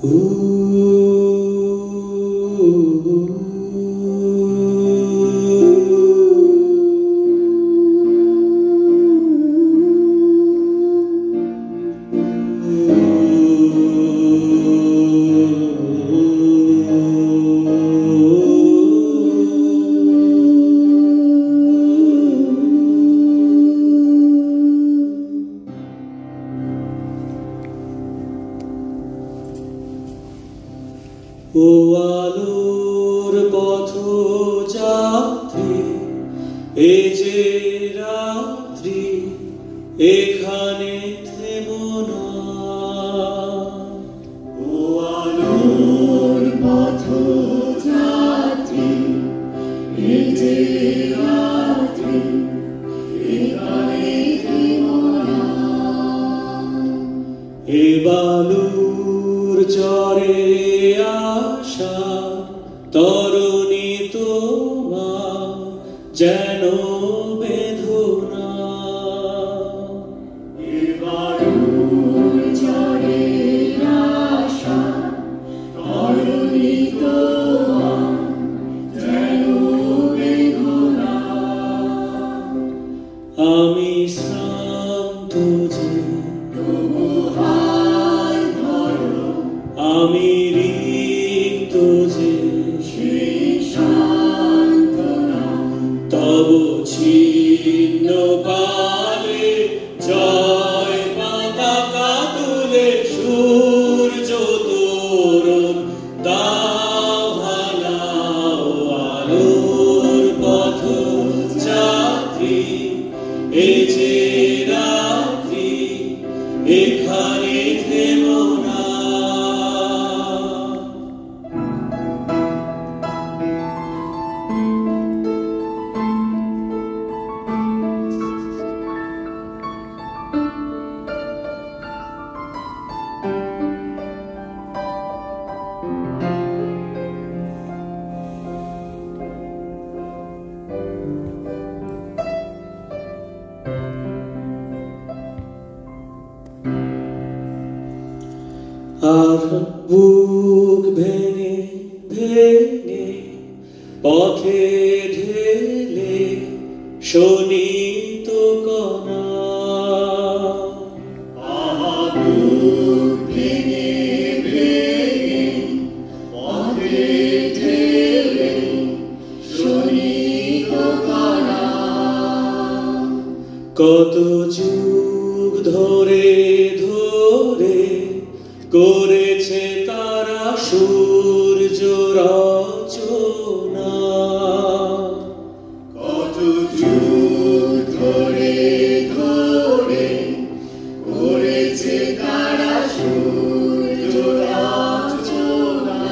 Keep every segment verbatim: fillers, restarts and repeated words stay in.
ও আলোর পথযাত্রী, এ যে রাত্রি, এখানে থেমো না। ও আলোর পথযাত্রী, এ যে রাত্রি, এখানে থেমো না। এ বালুর চরে আশা তরুণী তোমার যেন বেদনা। এ বালুর চরে আশা তরুণী তোমার যেন বেদনা। আমি শ্রান্ত যে তবু হাত ধরো, আমি রিক্ত যে সেই সান্ত্বনা। তব ছিন্ন কালে জয় পতাকা তুলে সূর্য তোরণ দাও হালাও। আলোর পথযাত্রী, এ যে রাত্রি, এখানে থেমো না। আর বুক ভেঙে ভেঙে পথে ঢেলে শোনিত কণা। আহা বুক ভেঙে ভেঙে পথে ঢেলে শোনিত কণা। কত যুগ ধরে ধরে করেছে তারা সূর্য রচনা। কত যুগ ধরে ধরে করেছে তারা সূর্য রচনা।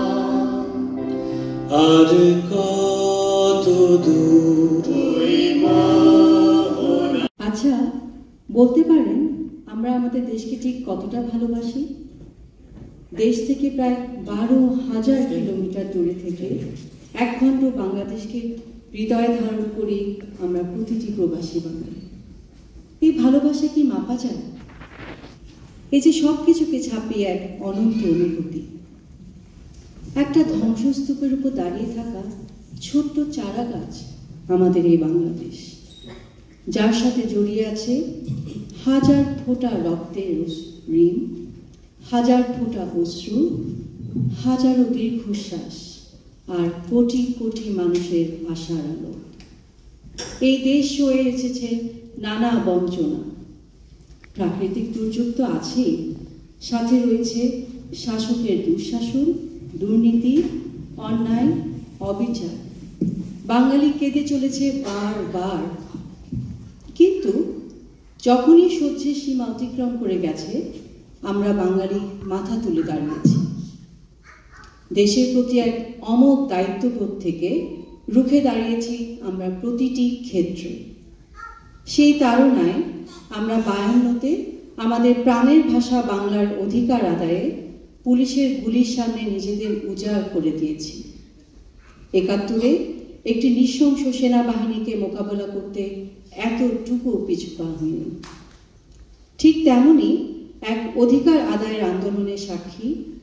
আর কত দূর ওই মোহনা। আচ্ছা, বলতে পারেন আমরা আমাদের দেশকে ঠিক কতটা ভালোবাসি? দেশ থেকে প্রায় বারো হাজার কিলোমিটার দূরে থেকে একখণ্ড বাংলাদেশকে হৃদয়ে ধারণ করি আমরা প্রতিটি প্রবাসী বাঙালি। এই ভালোবাসা কি মাপা যায়? এই যে সব কিছুকে ছাপিয়ে এক অনন্ত অনুভূতি। একটা ধ্বংসস্তূপের উপর দাঁড়িয়ে থাকা ছোট্ট চারা গাছ আমাদের এই বাংলাদেশ, যার সাথে জড়িয়ে আছে হাজার ফোঁটা রক্তের ঋণ, হাজার ফোঁটা অশ্রু, হাজারো দীর্ঘশ্বাস আর কোটি কোটি মানুষের আশার আলো। এই দেশ সয়ে এসেছে নানা বঞ্চনা, প্রাকৃতিক দুর্যোগ তো আছেই, সাথে রয়েছে শাসকের দুঃশাসন, দুর্নীতি, অন্যায়, অবিচার। বাঙালি কেঁদে চলেছে বারবার, কিন্তু যখনই সহ্যের সীমা অতিক্রম করে গেছে আমরা বাঙালি মাথা তুলে দাঁড়িয়েছি। দেশের প্রতি এক অমোঘ দায়িত্ববোধ থেকে রুখে দাঁড়িয়েছি আমরা প্রতিটি ক্ষেত্রে। সেই তাড়নায় আমরা বায়ান্নতে আমাদের প্রাণের ভাষা বাংলার অধিকার আদায়ে পুলিশের গুলির সামনে নিজেদের উজাড় করে দিয়েছি। একাত্তরে একটি নৃশংস সেনাবাহিনীকে মোকাবেলা করতে এতটুকু পিছু পা হয়নি। ঠিক তেমনি এক অধিকার আদায়ের আন্দোলনের সাক্ষী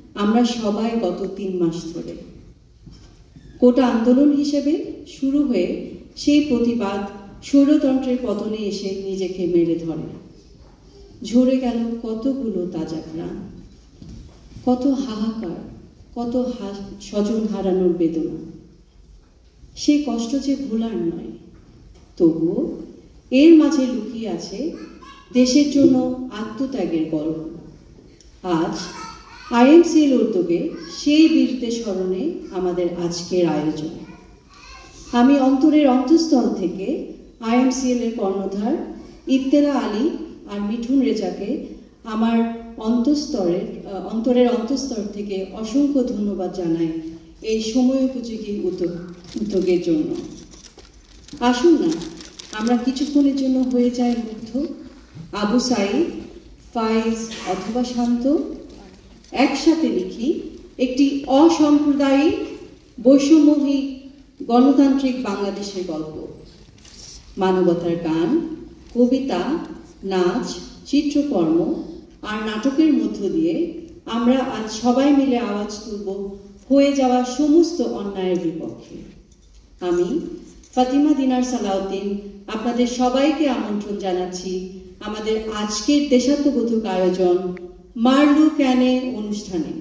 আমরা সবাই গত তিন মাস ধরে। কোটা আন্দোলন হিসেবে শুরু হয়ে সেই প্রতিবাদ স্বৈরতন্ত্রের পতনে এসে নিজেকে মেলে ধরে। ঝরে গেল কতগুলো তাজা প্রাণ, কত হাহাকার, কত স্বজন হারানোর বেদনা। সেই কষ্ট যে ভোলার নয়, তবুও এর মাঝে লুকিয়ে আছে দেশের জন্য আত্মত্যাগের গল্প। আজ আইএমসিএল উদ্যোগে সেই বীরদের স্মরণে আমাদের আজকের আয়োজন। আমি অন্তরের অন্তঃস্থল থেকে আইএমসিএল এর কর্ণধার ইত্তেলা আলী আর মিঠুন রেজাকে আমার অন্তঃস্তরের অন্তরের অন্তঃস্তর থেকে অসংখ্য ধন্যবাদ জানাই এই সময় উপযোগী উদ্যোগ উদ্যোগের জন্য। আসুন না আমরা কিছুক্ষণের জন্য হয়ে যাই মুগ্ধ। আবু সাইদ, ফাইজ অথবা শান্ত একসাথে লিখি একটি অসাম্প্রদায়িক বৈষম্যহীন গণতান্ত্রিক বাংলাদেশের গল্প। মানবতার গান, কবিতা, নাচ, চিত্রকর্ম আর নাটকের মধ্য দিয়ে আমরা আজ সবাই মিলে আওয়াজ তুলব হয়ে যাওয়া সমস্ত অন্যায়ের বিপক্ষে। আমি ফাতিমা দিনার সালাউদ্দিন আপনাদের সবাইকে আমন্ত্রণ জানাচ্ছি আমাদের আজকের দেশাত্মবোধক আয়োজন মারলু ক্যানে অনুষ্ঠানে।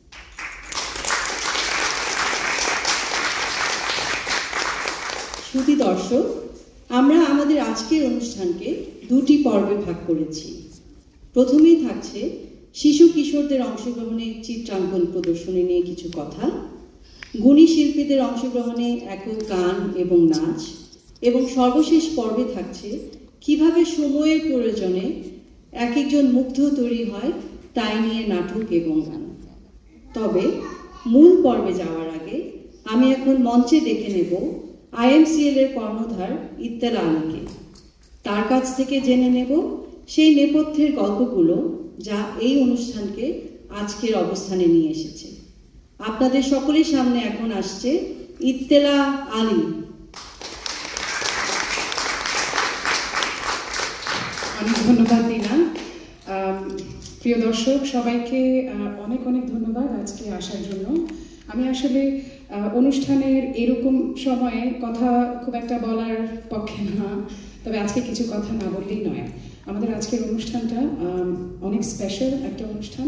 শ্রুতি দর্শক, আমরা আমাদের আজকের অনুষ্ঠানকে দুটি পর্বে ভাগ করেছি। প্রথমেই থাকছে শিশু কিশোরদের অংশগ্রহণে চিত্রাঙ্কন প্রদর্শনী নিয়ে কিছু কথা, গুণী শিল্পীদের অংশগ্রহণে একক গান এবং নাচ, এবং সর্বশেষ পর্বে থাকছে কিভাবে সময়ের প্রয়োজনে এক একজন মুগ্ধ তৈরি হয় তাই নিয়ে নাটক এবং গান। তবে মূল পর্বে যাওয়ার আগে আমি এখন মঞ্চে ডেকে নেব আইএমসিএল এর কর্ণধার ইত্তেলা আলীকে। তার কাছ থেকে জেনে নেব সেই নেপথ্যের গল্পগুলো যা এই অনুষ্ঠানকে আজকের অবস্থানে নিয়ে এসেছে। আপনাদের সকলের সামনে এখন আসছে ইত্তেলা আলী। অনেক ধন্যবাদ দিনা। প্রিয় দর্শক সবাইকে অনেক অনেক ধন্যবাদ আজকে আসার জন্য। আমি আসলে অনুষ্ঠানের এরকম সময়ে কথা খুব একটা বলার পক্ষে না, তবে আজকে কিছু কথা না বললেই নয়। আমাদের আজকের অনুষ্ঠানটা অনেক স্পেশাল একটা অনুষ্ঠান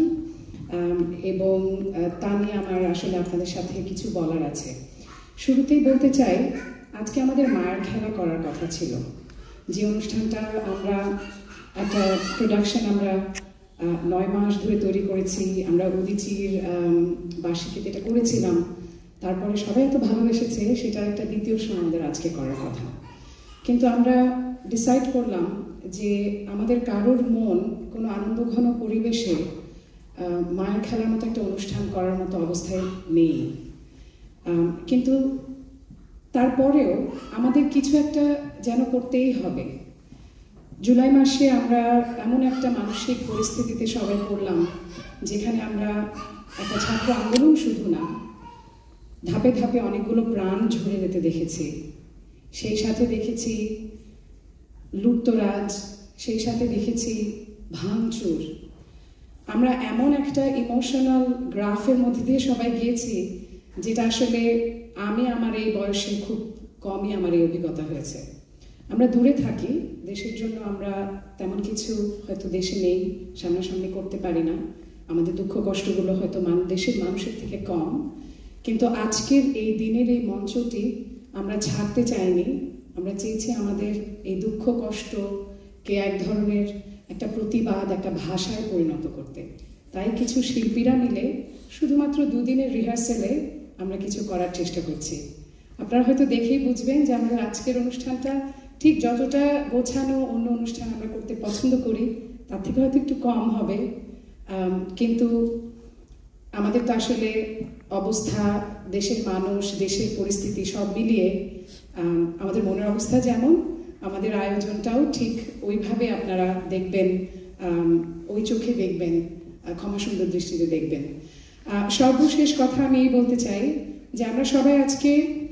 এবং তা নিয়ে আমার আসলে আপনাদের সাথে কিছু বলার আছে। শুরুতেই বলতে চাই, আজকে আমাদের মায়ের খেলা করার কথা ছিল। যে অনুষ্ঠানটা আমরা একটা প্রোডাকশন আমরা নয় মাস ধরে তৈরি করেছি, আমরা উদিচির বার্ষিকীতে এটা করেছিলাম, তারপরে সবাই এত ভালোবেসেছে, সেটা একটা দ্বিতীয় শো আমাদের আজকে করার কথা। কিন্তু আমরা ডিসাইড করলাম যে আমাদের কারোর মন কোনো আনন্দঘন পরিবেশে মায়ের খেলার মতো একটা অনুষ্ঠান করার মতো অবস্থায় নেই। কিন্তু তারপরেও আমাদের কিছু একটা যেন করতেই হবে। জুলাই মাসে আমরা এমন একটা মানসিক পরিস্থিতিতে সবাই পড়লাম যেখানে আমরা একটা ছাত্র আন্দোলন শুধু না, ধাপে ধাপে অনেকগুলো প্রাণ ঝরে যেতে দেখেছি। সেই সাথে দেখেছি লুটতরাজ, সেই সাথে দেখেছি ভাঙচুর। আমরা এমন একটা ইমোশনাল গ্রাফের মধ্যে দিয়ে সবাই গিয়েছি যেটা আসলে আমি আমার এই বয়সে খুব কমই আমার এই অভিজ্ঞতা হয়েছে। আমরা দূরে থাকি, দেশের জন্য আমরা তেমন কিছু হয়তো দেশে নেই, সামনাসামনি করতে পারি না, আমাদের দুঃখ কষ্টগুলো হয়তো দেশের মানুষের থেকে কম। কিন্তু আজকের এই দিনের এই মঞ্চটি আমরা ছাড়তে চাইনি। আমরা চেয়েছি আমাদের এই দুঃখ কষ্টকে এক ধরনের একটা প্রতিবাদ, একটা ভাষায় পরিণত করতে। তাই কিছু শিল্পীরা মিলে শুধুমাত্র দুদিনের রিহার্সেলে আমরা কিছু করার চেষ্টা করছি। আপনারা হয়তো দেখেই বুঝবেন যে আমাদের আজকের অনুষ্ঠানটা ঠিক যতটা গোছানো অন্য অনুষ্ঠান আমরা করতে পছন্দ করি তার থেকে হয়তো একটু কম হবে, কিন্তু আমাদের তো আসলে অবস্থা, দেশের মানুষ, দেশের পরিস্থিতি সব মিলিয়ে আমাদের মনের অবস্থা যেমন, আমাদের আয়োজনটাও ঠিক ওইভাবে আপনারা দেখবেন, ওই চোখে দেখবেন, ক্ষমা সুন্দর দৃষ্টিতে দেখবেন। সর্বশেষ কথা আমি এই বলতে চাই যে আমরা সবাই আজকে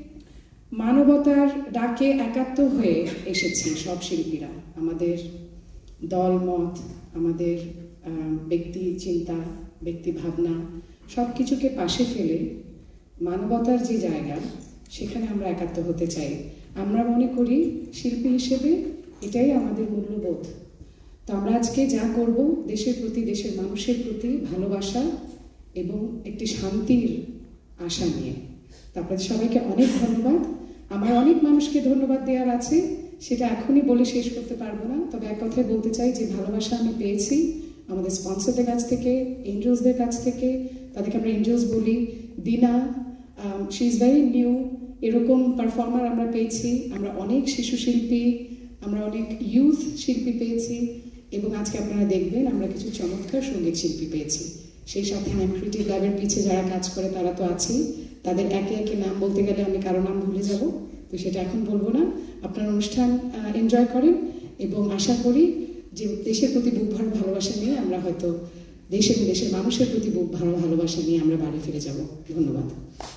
মানবতার ডাকে একাত্ম হয়ে এসেছি। সব শিল্পীরা, আমাদের দল মত, আমাদের ব্যক্তি চিন্তা, ব্যক্তি ভাবনা, সব কিছুকে পাশে ফেলে মানবতার যে জায়গা, সেখানে আমরা একাত্ম হতে চাই। আমরা মনে করি শিল্পী হিসেবে এটাই আমাদের মূল্যবোধ। তো আমরা আজকে যা করব, দেশের প্রতি, দেশের মানুষের প্রতি ভালোবাসা এবং একটি শান্তির আশা নিয়ে। তো আপনাদের সবাইকে অনেক ধন্যবাদ। আমার অনেক মানুষকে ধন্যবাদ দেওয়ার আছে, সেটা এখনই বলে শেষ করতে পারবো না। তবে এক কথায় বলতে চাই যে ভালোবাসা আমি পেয়েছি আমাদের স্পন্সরদের কাছ থেকে, এঞ্জেলসদের কাছ থেকে। তাদেরকে আমরা এঞ্জেলস বলি। Dina, she is very new, এরকম পারফর্মার আমরা পেয়েছি। আমরা অনেক শিশু শিল্পী, আমরা অনেক ইউথ শিল্পী পেয়েছি, এবং আজকে আপনারা দেখবেন আমরা কিছু চমৎকার সঙ্গীত শিল্পী পেয়েছি। সেই সাথে আই এম ক্রিয়েটিভ ল্যাবের পিছে যারা কাজ করে তারা তো আছেই। তাদের একে একে নাম বলতে গেলে আমি কারো নাম ভুলে যাব, তো সেটা এখন বলবো না। আপনার অনুষ্ঠান এনজয় করেন, এবং আশা করি যে দেশের প্রতি বুক ভরা ভালোবাসা নিয়ে আমরা হয়তো দেশের দেশের মানুষের প্রতি বুক ভরা ভালোবাসা নিয়ে আমরা বাড়ি ফিরে যাব। ধন্যবাদ।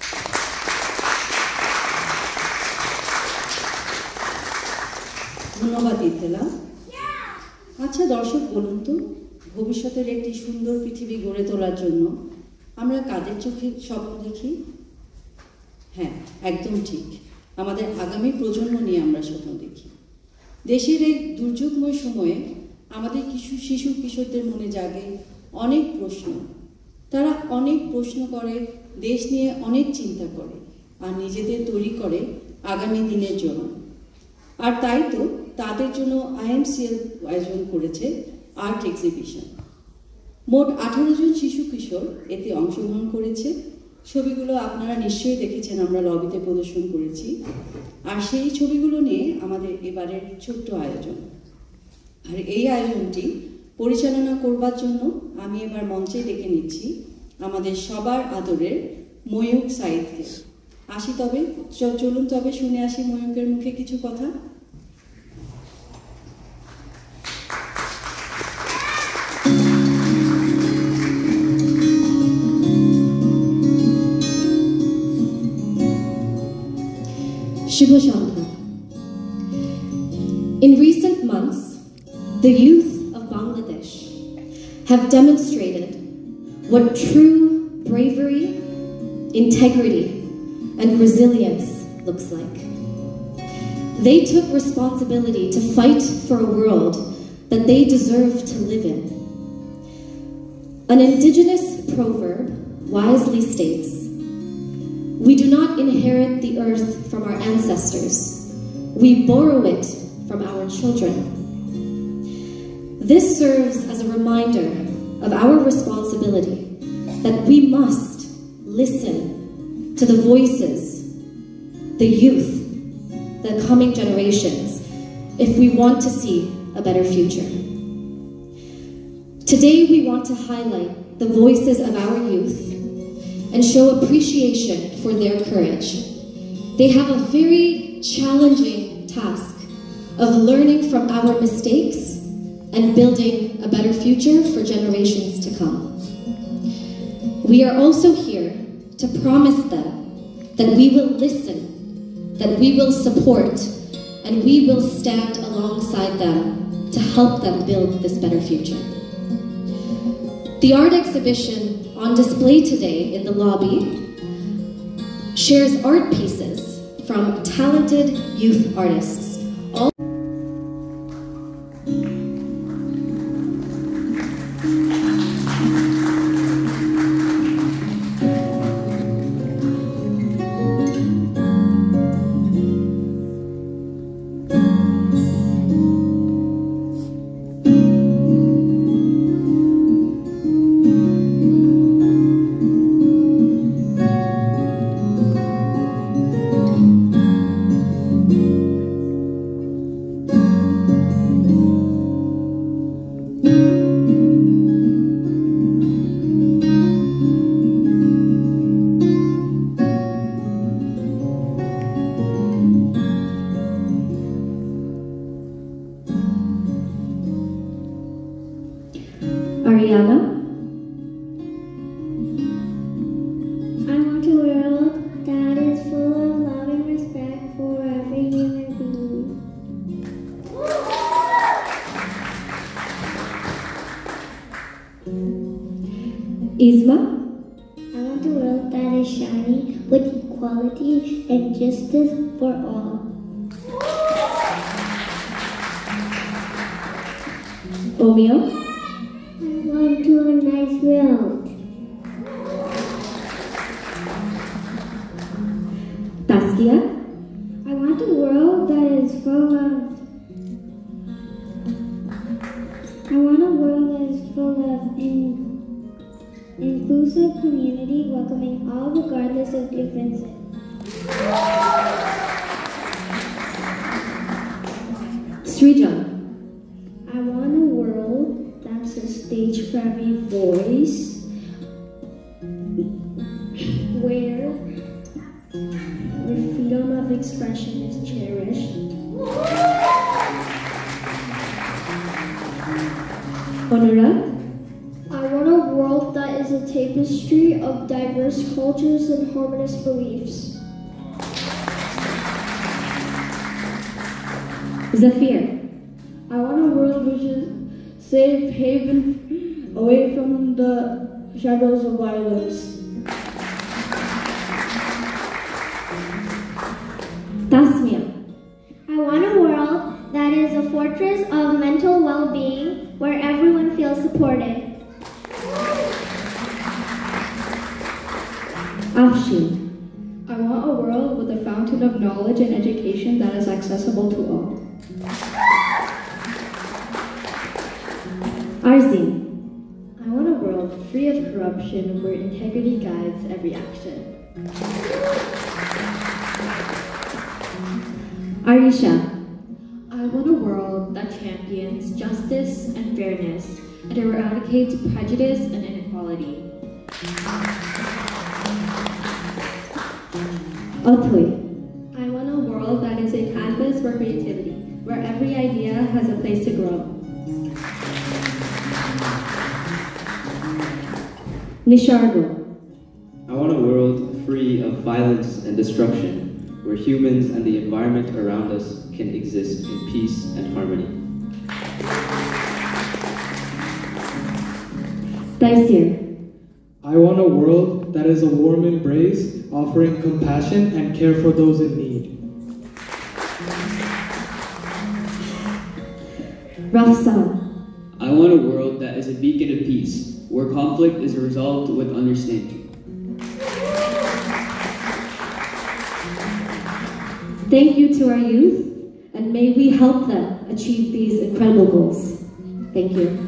ধন্যবাদ ইতেলা। আচ্ছা দর্শক, বলুন তো, ভবিষ্যতের একটি সুন্দর পৃথিবী গড়ে তোলার জন্য আমরা কাদের চোখে স্বপ্ন দেখি? হ্যাঁ, একদম ঠিক, আমাদের আগামী প্রজন্ম নিয়ে আমরা স্বপ্ন দেখি। দেশের এই দুর্যোগময় সময়ে আমাদের কিছু শিশু কিশোরদের মনে জাগে অনেক প্রশ্ন। তারা অনেক প্রশ্ন করে, দেশ নিয়ে অনেক চিন্তা করে, আর নিজেদের তৈরি করে আগামী দিনের জন্য। আর তাই তো তাদের জন্য আইএমসিএল আয়োজন করেছে আর্ট এক্সিবিশন। মোট আঠারো জন শিশু কিশোর এতে অংশগ্রহণ করেছে। ছবিগুলো আপনারা নিশ্চয়ই দেখেছেন, আমরা লবিতে প্রদর্শন করেছি। আর সেই ছবিগুলো নিয়ে আমাদের এবারের ছোট্ট আয়োজন। আর এই আয়োজনটি পরিচালনা করবার জন্য আমি এবার মঞ্চে ডেকে নিচ্ছি আমাদের সবার আদরের ময়ূক সাইদকে। আসি তবে, চলুন তবে শুনে আসি ময়ূকের মুখে কিছু কথা। Shubha Shandha. In recent months, the youth of Bangladesh have demonstrated what true bravery, integrity, and resilience looks like. They took responsibility to fight for a world that they deserve to live in. An indigenous proverb wisely states, "We do not inherit the earth from our ancestors. We borrow it from our children." This serves as a reminder of our responsibility that we must listen to the voices, the youth, the coming generations, if we want to see a better future. Today we want to highlight the voices of our youth and show appreciation for their courage. They have a very challenging task of learning from our mistakes and building a better future for generations to come. We are also here to promise them that we will listen, that we will support, and we will stand alongside them to help them build this better future. The art exhibition on display today in the lobby shares art pieces from talented youth artists. All want a world that is shiny with equality and justice for all. Omeo? I want to a nice world. Taskia? I want a world that is full of I want a world that is full of in, inclusive community, welcoming all regardless of differences. Srija? I want a world that's a stage for every voice, where, where freedom of expression is cherished. Anurag? I want a world that is a tapestry of diverse cultures and harmonious beliefs. Zafir? I want a world which is safe haven away from the shadows of violence. Tasmia? I want a world that is a fortress of mental well-being where everyone feels supported. Afshin? I want a world with a fountain of knowledge and education that is accessible to all. Arzin? I want a world free of corruption where integrity guides every action. Arisha? I want a world that champions justice and fairness and eradicates prejudice and inequality. Othui? I want a world that is a canvas for creativity, where every idea has a place to grow. Nishargo? I want a world free of violence and destruction, where humans and the environment around us can exist in peace and harmony. Daisir? I want a world that is a warm embrace, offering compassion and care for those in need. Rafsan? I want a world that is a beacon of peace, where conflict is resolved with understanding. Thank you to our youth, and may we help them achieve these incredible goals. Thank you.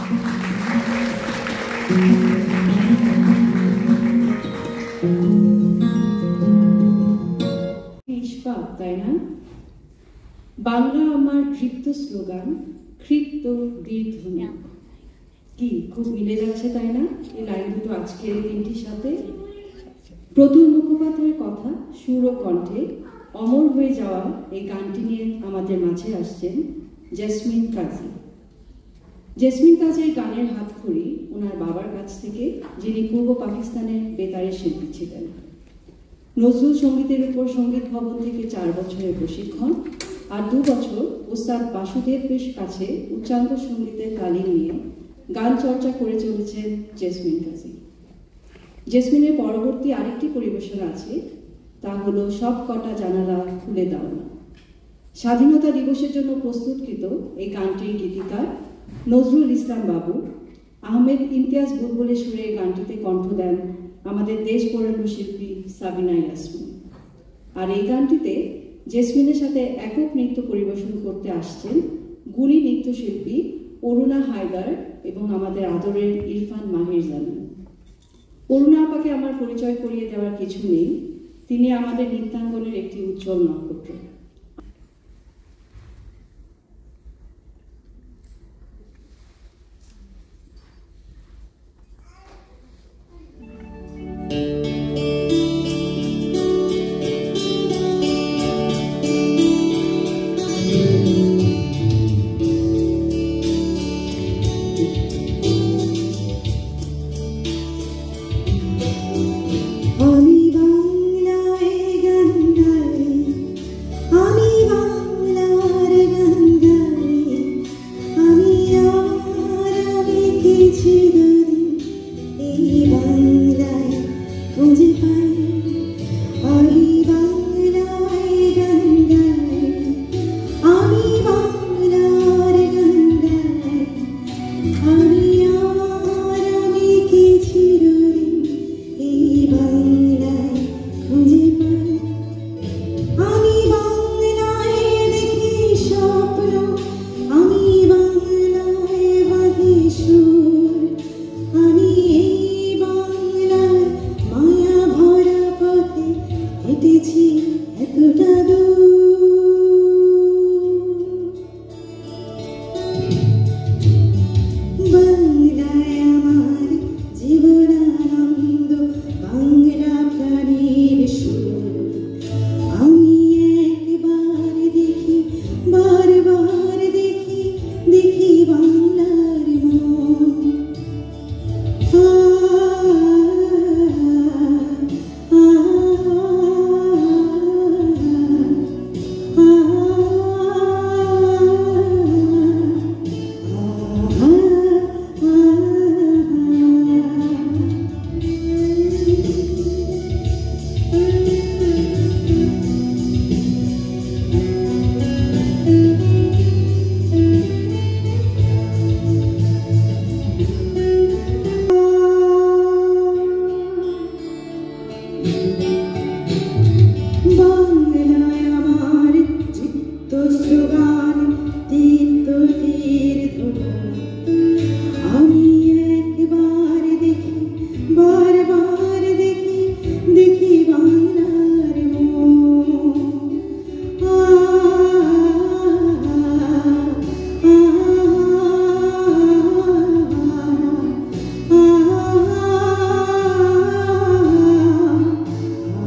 Ishfaq, তাই না? বাংলা আমার তৃপ্ত slogan, ক্ষিপ্ত দীর্ঘনি। কি খুব মিলে যাচ্ছে, তাই না, এই লাইন দুটো আজকের এই দিনটির সাথে? প্রতুল মুখোপাধ্যায়ের কথা সুর ও কণ্ঠে অমর হয়ে যাওয়া এই গানটি নিয়ে আমাদের মাঝে আসছেন জেসমিন কাজী। জেসমিন কাজীর গানের হাতখড়ি ওনার বাবার কাছ থেকে, যিনি পূর্ব পাকিস্তানের বেতারের শিল্পী ছিলেন। নজরুল সঙ্গীতের উপর সঙ্গীত ভবন থেকে চার বছরের প্রশিক্ষণ আর দু বছর ওস্তাদ বাসুদেবের কাছে উচ্চাঙ্গ সঙ্গীতের তালিম নিয়ে গান চর্চা করে চলেছেন জেসমিন কাজী। জেসমিনের পরবর্তী আরেকটি পরিবেশন আছে, তা হলো সব কটা জানালা খুলে দাও না। স্বাধীনতা দিবসের জন্য প্রস্তুতকৃত এই গানটির গীতিকার নজরুল ইসলাম বাবু। আহমেদ ইমতিয়াজ বুলবুলের সুরে এই গানটিতে কণ্ঠ দেন আমাদের দেশ বরেণ্য শিল্পী সাবিনা ইয়াসমিন। আর এই গানটিতে জেসমিনের সাথে একক নৃত্য পরিবেশন করতে আসছেন গুণী নৃত্যশিল্পী অরুণা হায়দার এবং আমাদের আদরের ইরফান মাহির জানান। অরুণা আপাকে আমার পরিচয় করিয়ে দেওয়ার কিছু নেই, তিনি আমাদের নৃত্যাঙ্গনের একটি উজ্জ্বল নক্ষত্র। আমি বাংলায় গান গাই, খুঁজে পাই আমি বাংলায় গান গাই আমি বাংলার গান গাই আমি আমার আমি কি চিরদিন এই বাংলায় খুঁজে পাই আমি বাংলায় দেখি স্বপ্ন আমি বাংলায় বাঁধি সুর আমি এই বাংলার মায়া ভরা পথে হেঁটেছি এতটা দূর বাংলায় আমার জীবনানন্দ বাংলা প্রাণীর সুর আমি একবার দেখি বারবার দেখি দেখি বাংলার মন আ আ বাংলায় আমার চিত্ত স্লোগান তীর্থ তীর ধনুক আমি একবার দেখি বারবার দেখি দেখি বাংলার মন আ আ আ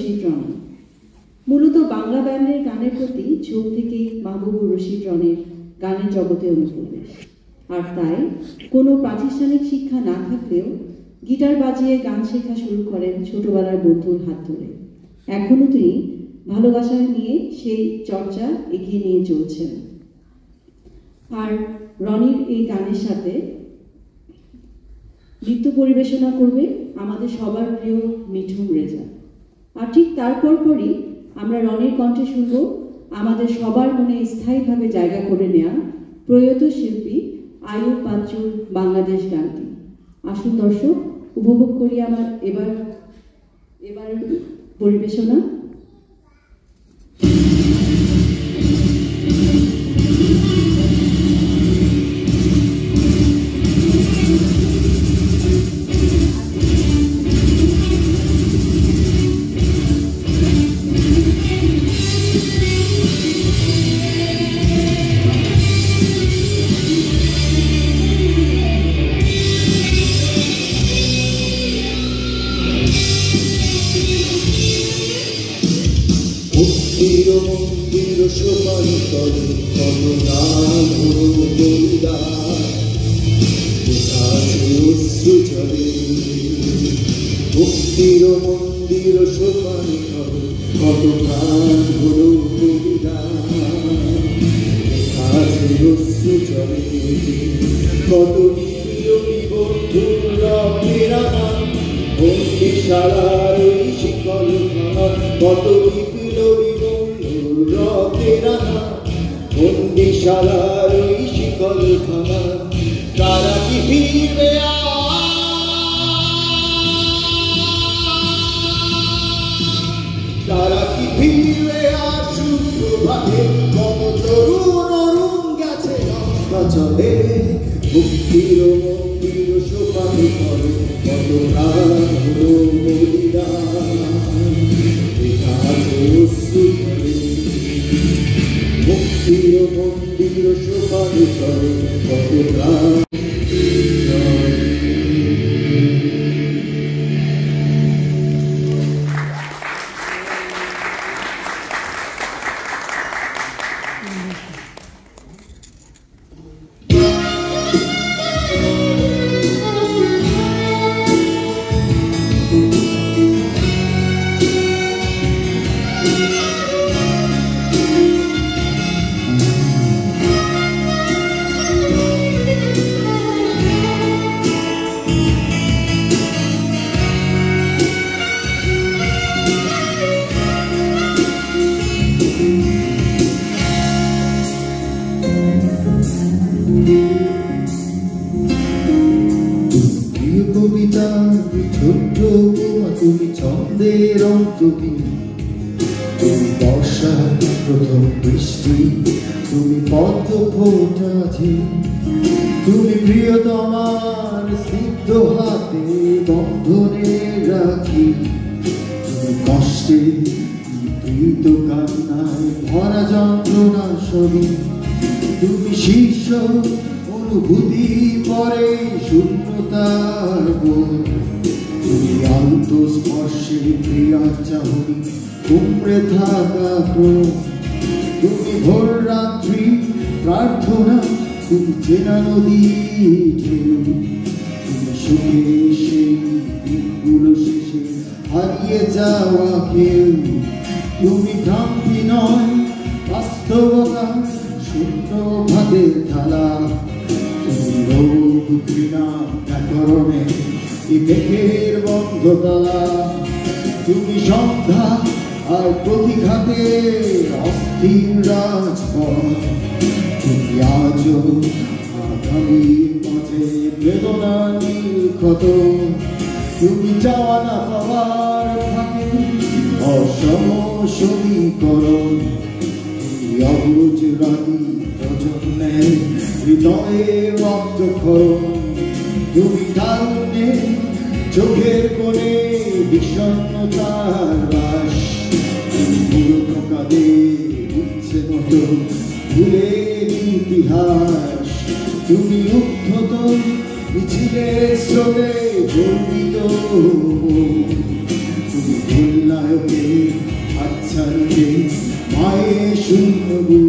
রশিদ রনি। মূলত বাংলা ব্যান্ডের গানের প্রতি ঝোঁক থেকে মাহবুবুর রশিদ রনির গানের জগতে অনুপ্রবেশ। আর তাই কোনো প্রাতিষ্ঠানিক শিক্ষা না থাকলেও গিটার বাজিয়ে গান শেখা শুরু করেন ছোটবেলার বন্ধুর হাত ধরে। এখনও তিনি ভালোবাসা নিয়ে সেই চর্চা এগিয়ে নিয়ে চলছেন। আর রনির এই গানের সাথে নৃত্য পরিবেশনা করবে আমাদের সবার প্রিয় মিঠুন রেজা। আর ঠিক তারপর পরই আমরা রনির কণ্ঠে শুনব আমাদের সবার মনে স্থায়ীভাবে জায়গা করে নেওয়া প্রয়াত শিল্পী আয়ুব বাচ্চুর বাংলাদেশ গানটি। আসুন দর্শক, উপভোগ করি আমার এবার এবার পরিবেশনা। মুক্তির মন্দির সোপানি করো কত প্রাণ হলো চলে কত বন্ধুর রথের আঘাত বন্দিশালার ওই শিকল ভাঙা কত বিপ্লবী বন্ধুর রথের আঘাত বন্দিশালার ওই শিকল ভাঙা তারা কি ফিরবে তারা কি ফিরবে আর সুপ্রভাতে কত তরুণ অরুণ গেছে রাস্তা চলে মুক্তির মন্দির সোপানি করে কত প্রাণ হলো বলিদান মুক্তির মন্দির সোপানি করে কত প্রাণ তুমি ছন্দের অন্তবী তুমি বর্ষার প্রথম বৃষ্টি তুমি পদ্ম ফোটাছি তুমি প্রিয়তমার স্নিগ্ধ হাতে বন্ধনে রাখি তুমি কষ্টে প্রীত কান্নায় ভরা যন্ত্রণা সবই তুমি শীর্ষ অনুভূতি পরে শূন্যতার বোধ তুমি আন্তঃস্পর্শে প্রিয়া চাহনি উমরে থাকা ক্রোধ তুমি ভোর রাত্রি প্রার্থনা তুমি চেনা নদী ঢেউ তুমি সুখে সেই দিনগুলো শেষে হারিয়ে যাওয়া কেউ তুমি ভ্রান্তি নয় বাস্তবতা শূন্য ভাতের থালা তুমি রোগ ঘৃণা ব্যাকরণে বেকের বন্ধতলা তুমি সন্ধ্যা আর প্রতিঘাতে অস্থির রাজপথ তুমি আজও আগামীর মাঝে বেদনা নির্ক্ষত তুমি চাওয়া না পাওয়ার থাকে অসম সমীকরণ তুমি অবুজ রানী প্রজন্মে হৃদয়ে রক্তক্ষরণ তুমি তারুণ্যে চোখের কোণে বিষণ্ণতার বাস তুমি কাঁদে ইচ্ছে মতো ভুলের ইতিহাস তুমি উদ্ধত মিছিলে স্রোতে গর্বিত তুমি ভুল নায়কে আচ্ছা রে মায়ের শূন্য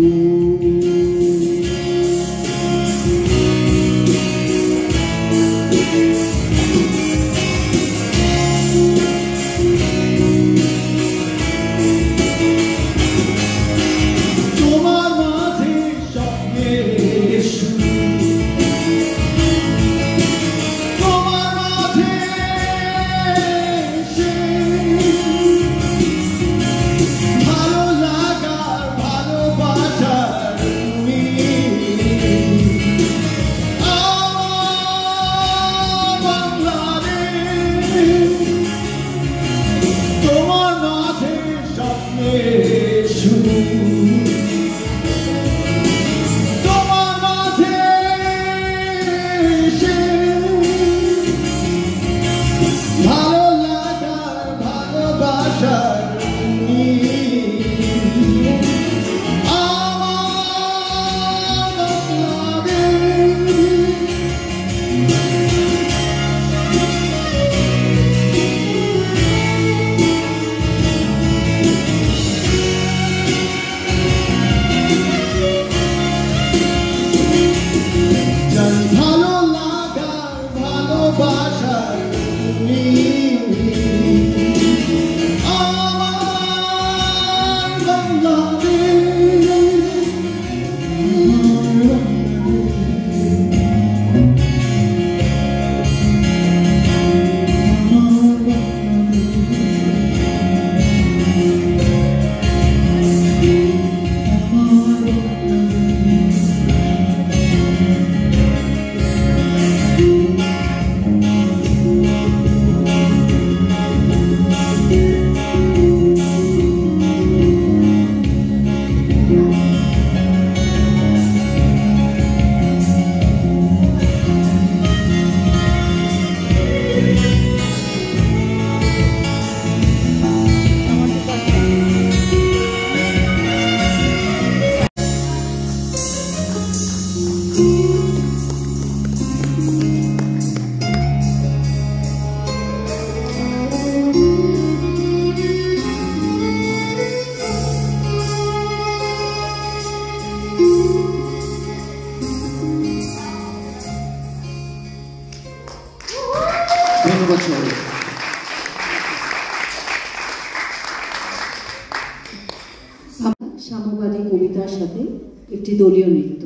সাম্যবাদী কবিতার সাথে একটি দলীয় নৃত্য।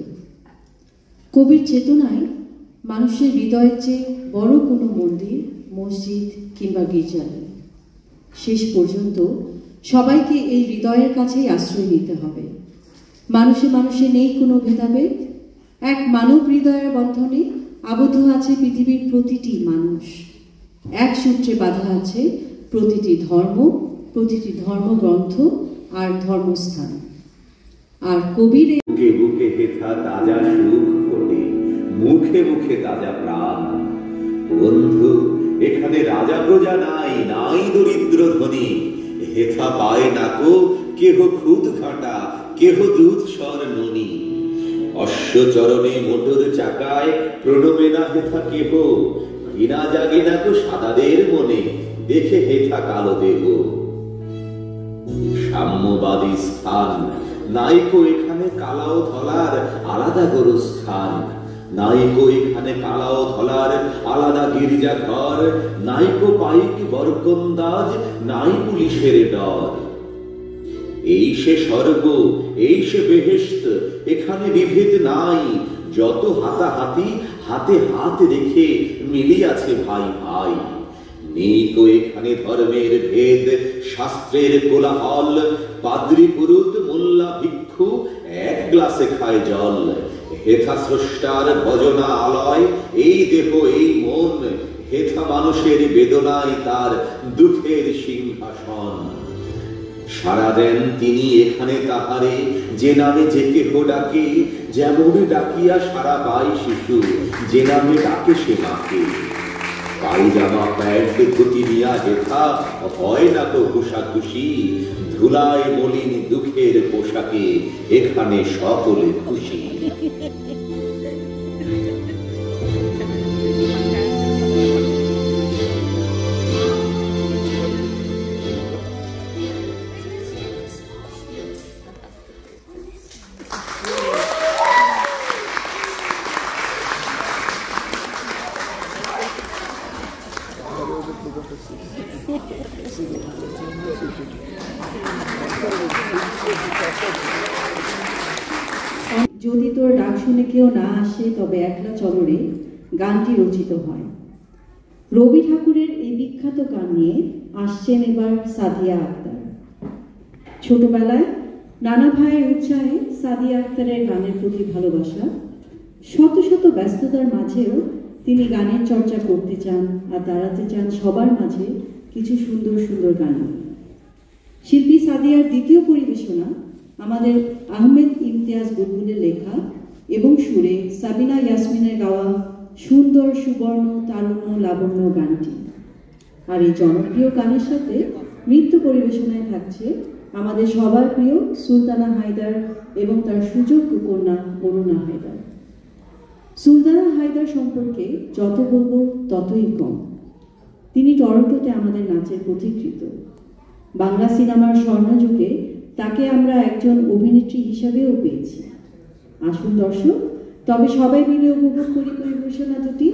কবির চেতনায় মানুষের হৃদয়ের চেয়ে বড় কোনো মন্দির, মসজিদ কিংবা গির্জা নেই। শেষ পর্যন্ত সবাইকে এই হৃদয়ের কাছেই আশ্রয় নিতে হবে। মানুষে মানুষে নেই কোনো ভেদাভেদ, এক মানব হৃদয়ের বন্ধনে আবদ্ধ আছে পৃথিবীর প্রতিটি মানুষ। এক সূত্রে বাঁধা আছে প্রতিটি ধর্ম, প্রতিটি ধর্মগ্রন্থ আর ধর্মস্থান। আর কবির বুকে বুকে হেথা তাজা সুখ ফোটে, মুখে মুখে তাজা প্রাণ। বন্ধু, এখানে রাজা প্রজা নাই, নাই দরিদ্র ধনী। হেথা পায় নাকো কেহ খুদ ঘাটা, কেহ দুধ স্বর ননি। অশ্ব চরণে মোটর চাকায় প্রণমে না হেথা কেহ, ঘৃণা জাগে নাকো সাদাদের মনে, দেখে হেথা কালো দেহ। সাম্যবাদী স্থান নাইকো এখানে কালাও ধলার আলাদা গোরস্থান। নাইকো এখানে কালাও ধলার আলাদা গির্জা ঘর। নাইকো পাইক বরকন্দাজ, নাই পুলিশের ডর। এই সে স্বর্গ, এই সে বেহেশত, এখানে বিভেদ নাই। যত হাতাহাতি হাতে হাত রেখে মিলিয়াছে ভাই ভাই। নেই তো এখানে ধর্মের ভেদ, শাস্ত্রের কোলাহল। পাদ্রী পুরুত মোল্লা ভিক্ষু এক গ্লাসে খায় জল। হেথা স্রষ্টার ভজনা আলয়, এই দেহ এই মন। হেথা মানুষের বেদনায় তার দুঃখের সিংহাসন। সারা দেন তিনি এখানে তাহারে, যে নামে যে কেহ ডাকে। যেমন ডাকিয়া সারা পায় শিশু, যে নামে ডাকে সে মাকে। পায়জামা প্যান্ট ধুতি নিয়া হেথা হয় না তো ঘুষাঘুষি। ধুলায় মলিন দুঃখের পোশাকে এখানে সকলে খুশি। যদি তোর ডাক শুনে কেউ না আসে তবে একলা চলো রে গানটি রচিত হয়। রবি ঠাকুরের এই বিখ্যাত গান নিয়ে আসছেন এবার সাদিয়া আক্তার। ছোটবেলায় নানা ভাইয়ের উৎসাহে সাদিয়া আক্তারের গানের প্রতি ভালোবাসা, শত শত ব্যস্ততার মাঝেও তিনি গানের চর্চা করতে চান আর দাঁড়াতে চান সবার মাঝে কিছু সুন্দর সুন্দর গান। শিল্পী সাদিয়ার দ্বিতীয় পরিবেশনা আমাদের আহমেদ ইমতিয়াজ বুলবুলের লেখা এবং সুরে সাবিনা ইয়াসমিনের গাওয়া সুন্দর সুবর্ণ তারুণ্য লাবণ্য গানটি। আর এই জনপ্রিয় গানের সাথে নৃত্য পরিবেশনায় থাকছে আমাদের সবার প্রিয় সুলতানা হায়দার এবং তার সুযোগ্য কন্যা অরুণা হায়দার। সুলতানা হায়দার সম্পর্কে যত বলবো ততই কম। তিনি টরন্টোতে আমাদের নাচের পথিকৃত। বাংলা সিনেমার স্বর্ণযুগে তাকে আমরা একজন অভিনেত্রী হিসাবেও পেয়েছি। আসুন দর্শক, তবে সবাই মিলে উপভোগ করি পরিবেশনা দুটি।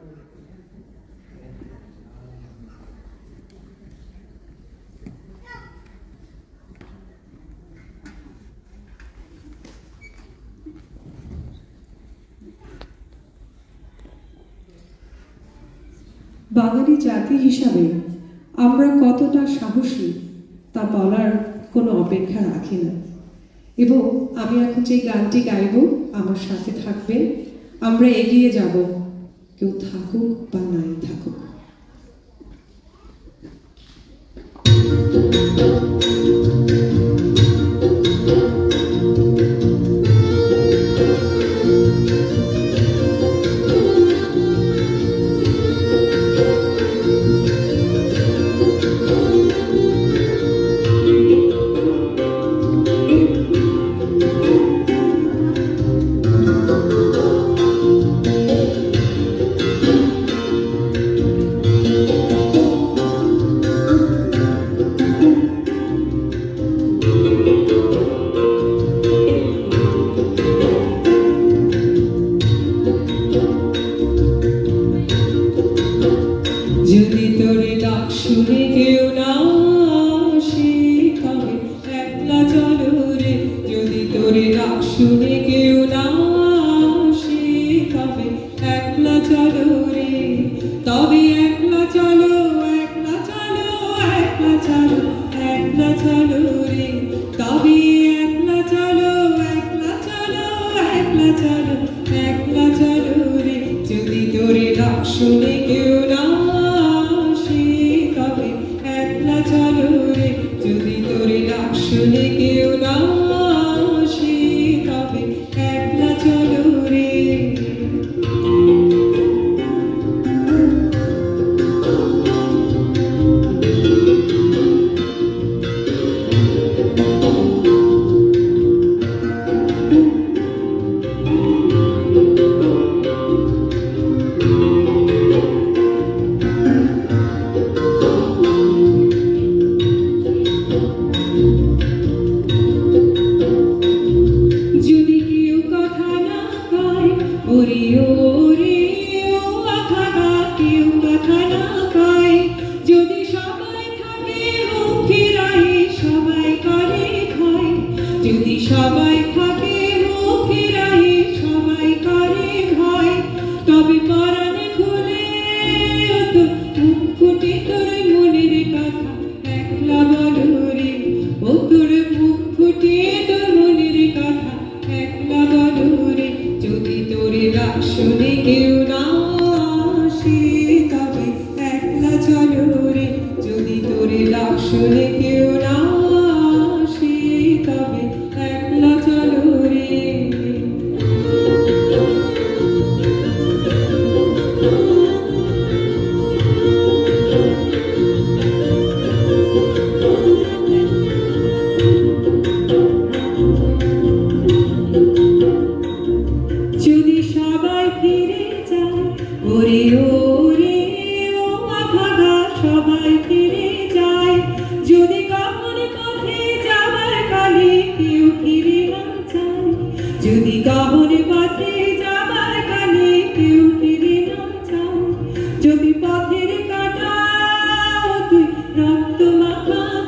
বাঙালি জাতি হিসাবে আমরা কতটা সাহসী তা বলার কোনো অপেক্ষা রাখি না। এবং আমি এখন যে গানটি গাইব আমার সাথে থাকবে, আমরা এগিয়ে যাব, কেউ থাকুক বা নাই থাকুক।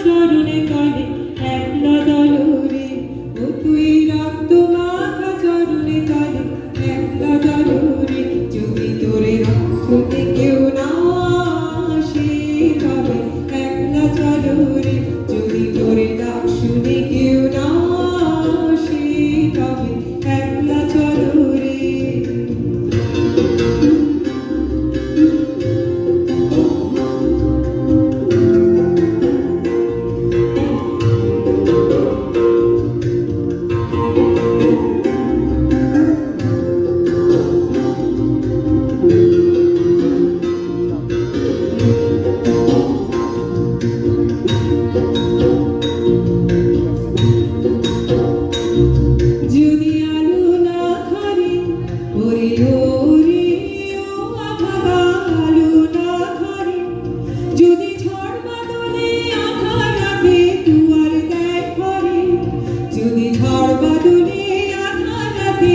একলা দলরে ও তুই রক্ত মাখা চরণে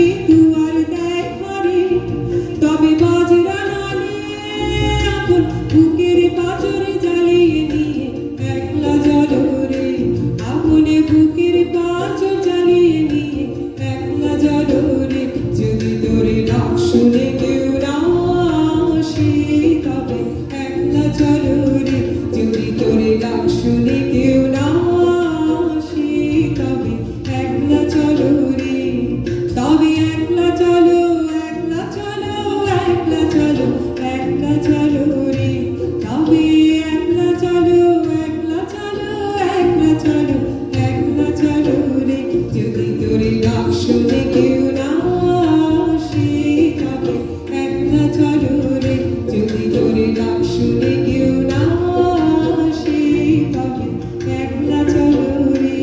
দুয়ার দেয় ঘরে, তবে বজরা নালে আপন বুকের পাঁজর জ্বালিয়ে নিয়ে একলা জলরে, আপন বুকের পাঁজর জ্বালিয়ে নিয়ে একলা জলরে। যদি তোরে ডাক শুনে কেউ না আসে তবে একলা জলরে, যদি তোরে ডাক শুনে কেউ না আসে তবে একলা চলো রে, তবে একলা চলো, একলা চলো, একলা চলো, একলা চলো রে, তবে একলা চলো, একলা চলো, একলা চলো, একলা চলো রে। যদি তোরে ডাক শুনে কেউ না আসে তবে একলা চলো রে, যদি তোরে ডাক শুনে কেউ না আসে তবে একলা চলো রে।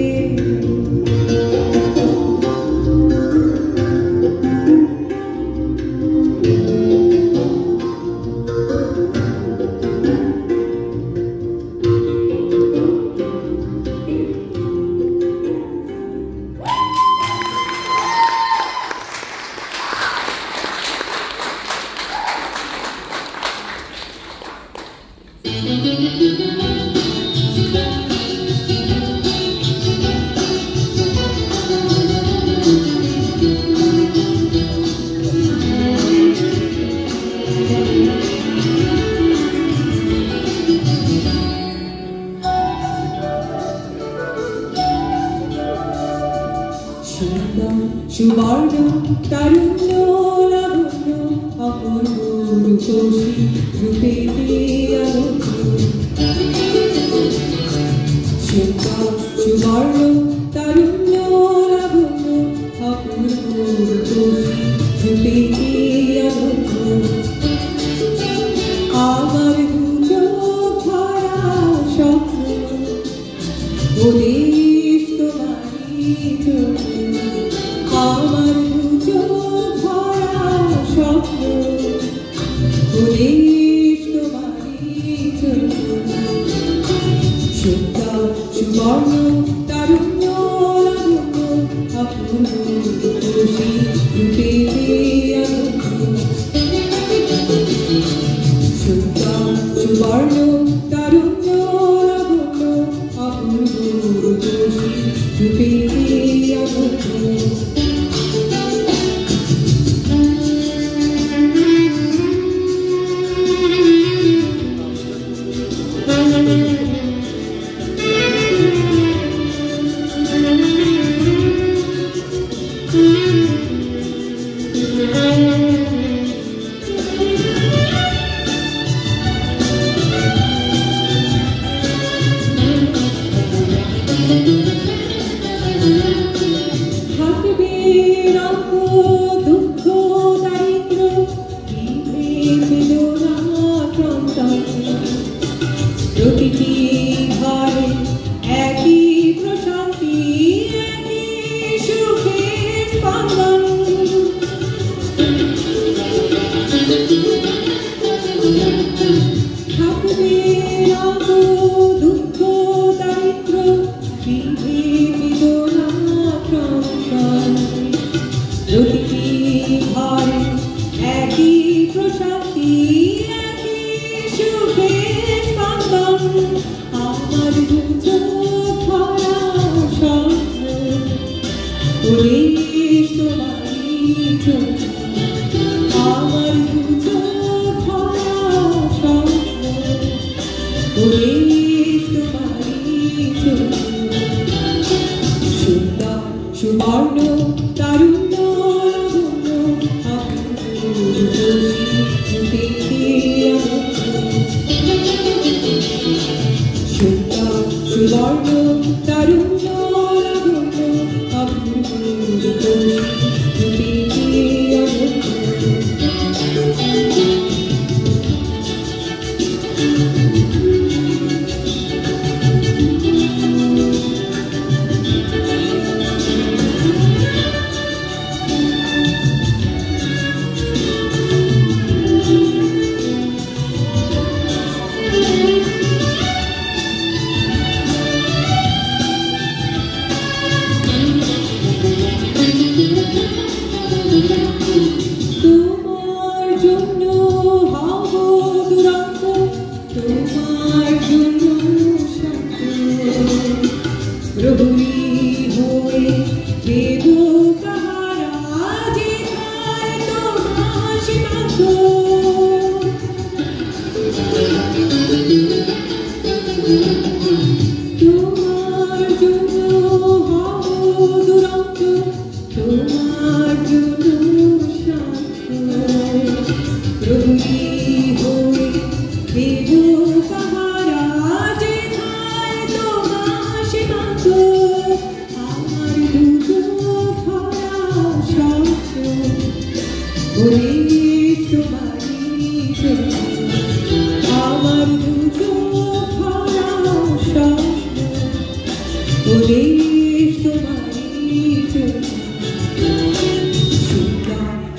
সুন্দর সুবর্ণ তারুণ্য লাবণ্য অপূর্ব রূপসী রূপে আনন্দ, সুন্দর সুবর্ণ তারুণ্য লাবণ্য অপূর্ব রূপসী রূপে আনন্দ। আমার দু চোখ ভরা স্বপ্ন ওদেশ তোমারই জন্য, আমার দু চোখ ভরা স্বপ্ন ওদেশ তোমারই জন্য। সুন্দর সুবর্ণ তারুণ্য লাবণ্য অপূর্ব রূপসী রূপে আনন্দ, সুন্দর সুবর্ণ তারুণ্য লাবণ্য অপূর্ব রূপসী রূপে আনন্দ। থাকবে রঙ্গ দুঃখ দারিদ্র বিভে বেদনা ক্রন্দন, প্রতিটি ঘরে একই প্রশান্তি একই সুখের স্পন্দন। থাকবে রঙ্গ দুঃখ দারিদ্র বিভে বেদনা ক্রন্দন, প্রতিটি ঘরে একই প্রশান্তি একই সুখের স্পন্দন। আমার দু চোখ ভরা স্বপ্ন ওদেশ তোমারই জন্য, আমার দু চোখ ভরা স্বপ্ন ওদেশ তোমারই জন্য। সুন্দর সুবর্ণ তারুণ্য লাবণ্য অপূর্ব রূপে আনন্দ, সুন্দর সুবর্ণ তারুণ্য লাবণ্য অপূর্ব রূপে আনন্দ।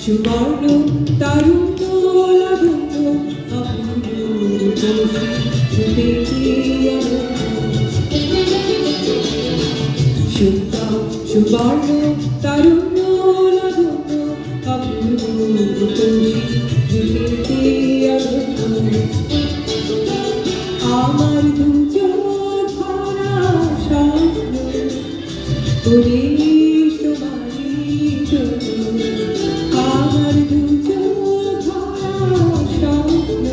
সুবর্ণ তারুণ্য লাবণ্য অপূর্ব সুন্দর সুবর্ণ তারুণ্য লাবণ্য অপূর্ব আমার দুজন ভরা স্বপ্ন পুলিশ তোমারই জন্য আমার দুজন ভরা স্বপ্ন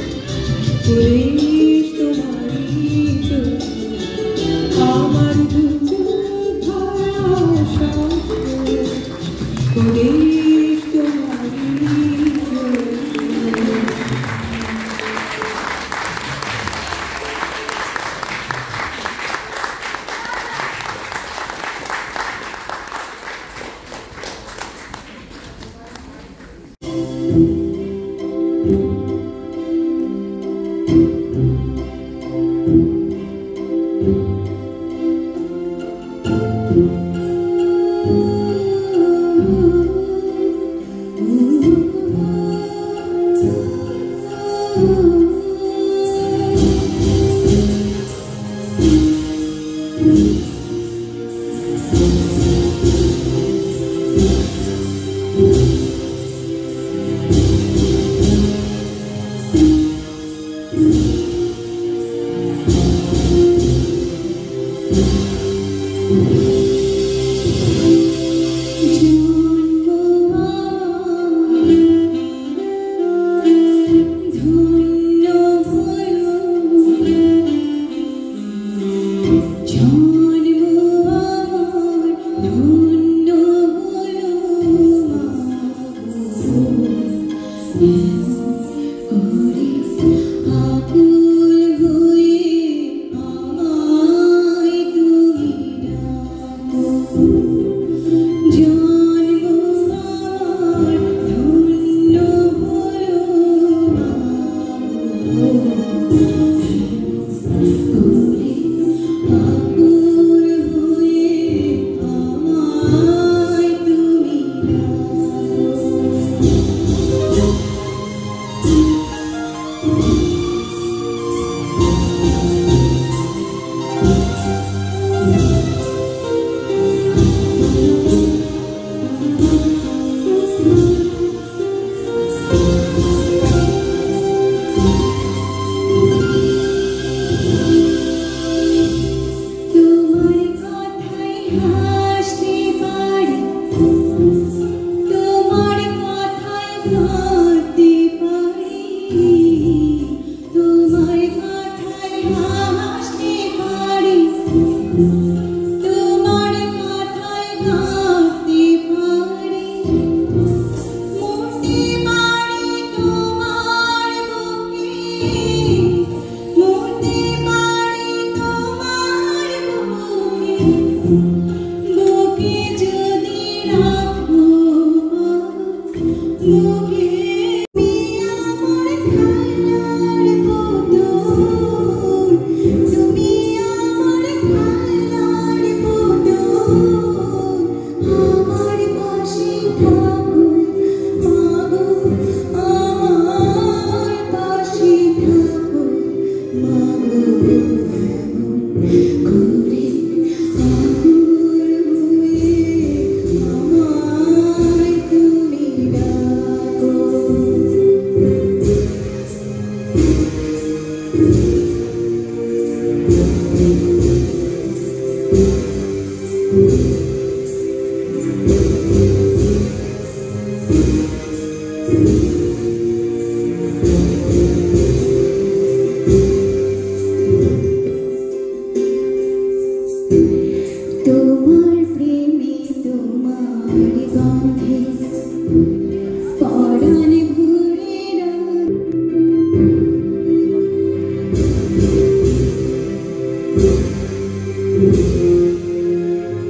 পুলিশ তোমারই জন্য আমার দুজন ভরা স্বপ্ন পুলিশ তোমারই জন্য।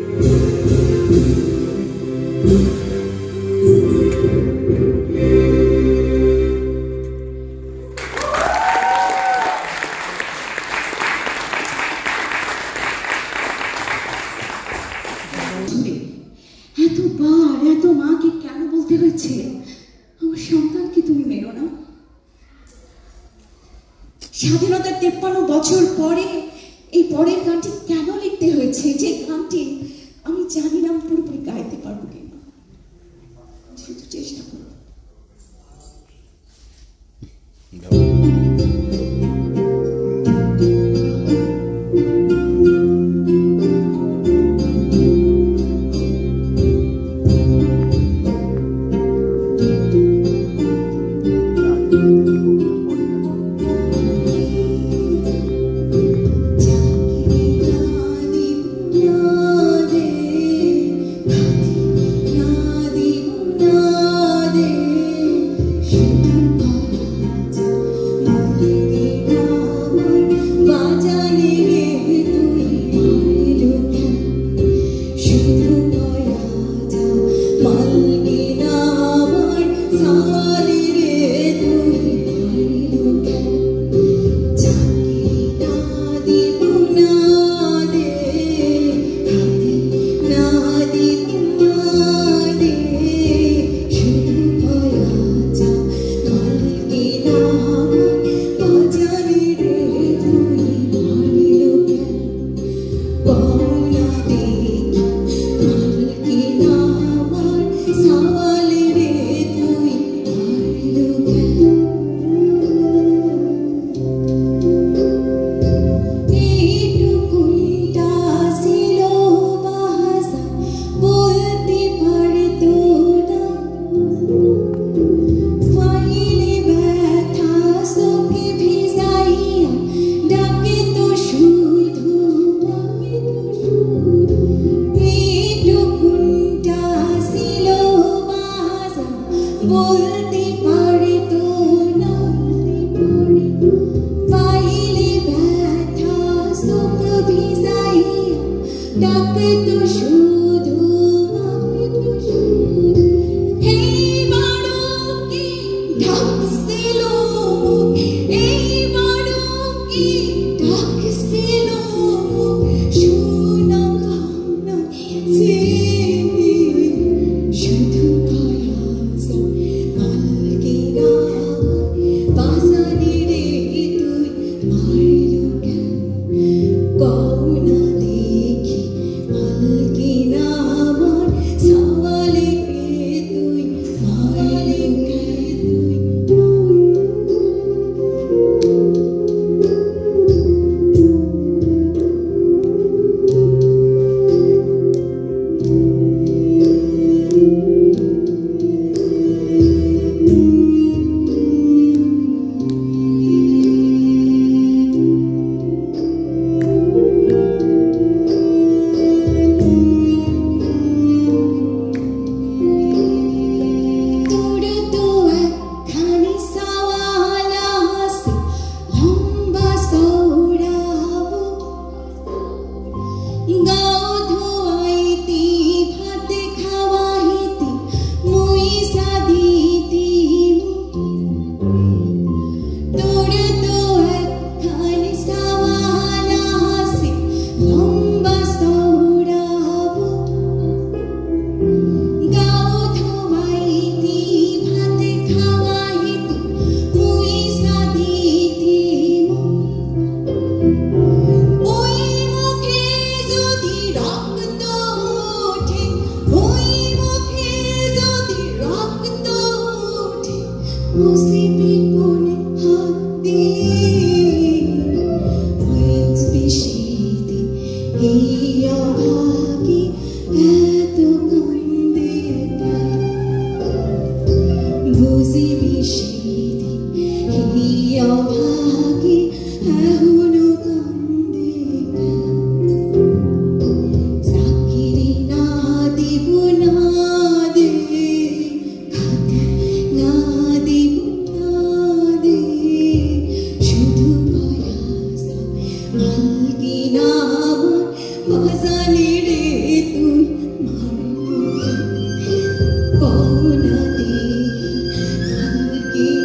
Thank you. হয়েছে, আমার সন্তানকে তুমি মেরো না। স্বাধীনতার তেপ্পান্ন বছর পরে এই পরের গানটি কেন লিখতে হয়েছে, যে গানটি আমি জানি না আমি পুরোপুরি গাইতে পারবো কিনা, শুধু চেষ্টা করবো। Pauna di,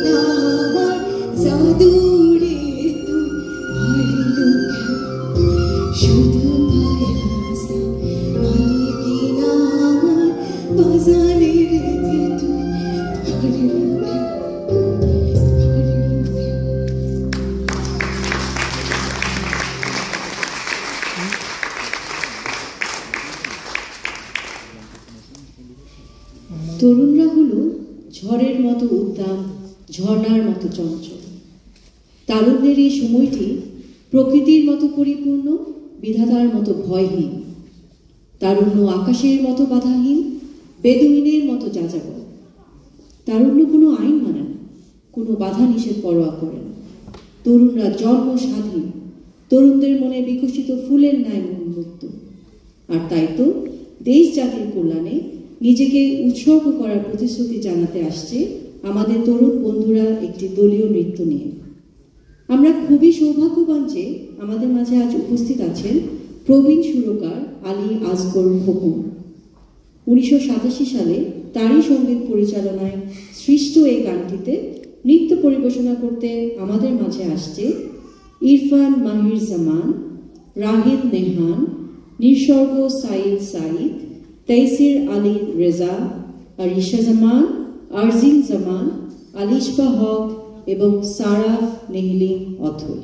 তরুণরা হলো ঝড়ের মতো উদ্দাম, ঝর্ণার মতো চঞ্চল। তারুণ্যের এই সময়টি প্রকৃতির মতো পরিপূর্ণ, বিধাতার মতো ভয়হীন। তারুণ্য আকাশের মতো বাধাহীন, বেদুইনের মতো যাযাবর। তারুণ্য কোনো আইন মানে না, কোনো বাধা নিষেধ পরোয়া করে না। তরুণরা জন্ম স্বাধীন, তরুণদের মনে বিকশিত ফুলের ন্যায় উন্মুক্ত। আর তাই তো দেশ জাতির কল্যাণে নিজেকে উৎসর্গ করার প্রতিশ্রুতি জানাতে আসছে আমাদের তরুণ বন্ধুরা একটি দলীয় নৃত্য নিয়ে। আমরা খুবই সৌভাগ্যবান যে আমাদের মাঝে আজ উপস্থিত আছেন প্রবীণ সুরকার আলী আসগর খোকন। উনিশশো সাতাশি সালে তারই সঙ্গীত পরিচালনায় সৃষ্ট এই গানটিতে নৃত্য পরিবেশনা করতে আমাদের মাঝে আসছে ইরফান মাহির জামান, রাহিদ নেহান, নিসর্গ সাইদ সাইদ, তৈসির আলী রেজা, আরিশা জামান, আরজিন জামান, আলিশবা হক এবং সারাফ নেহলিন অথই।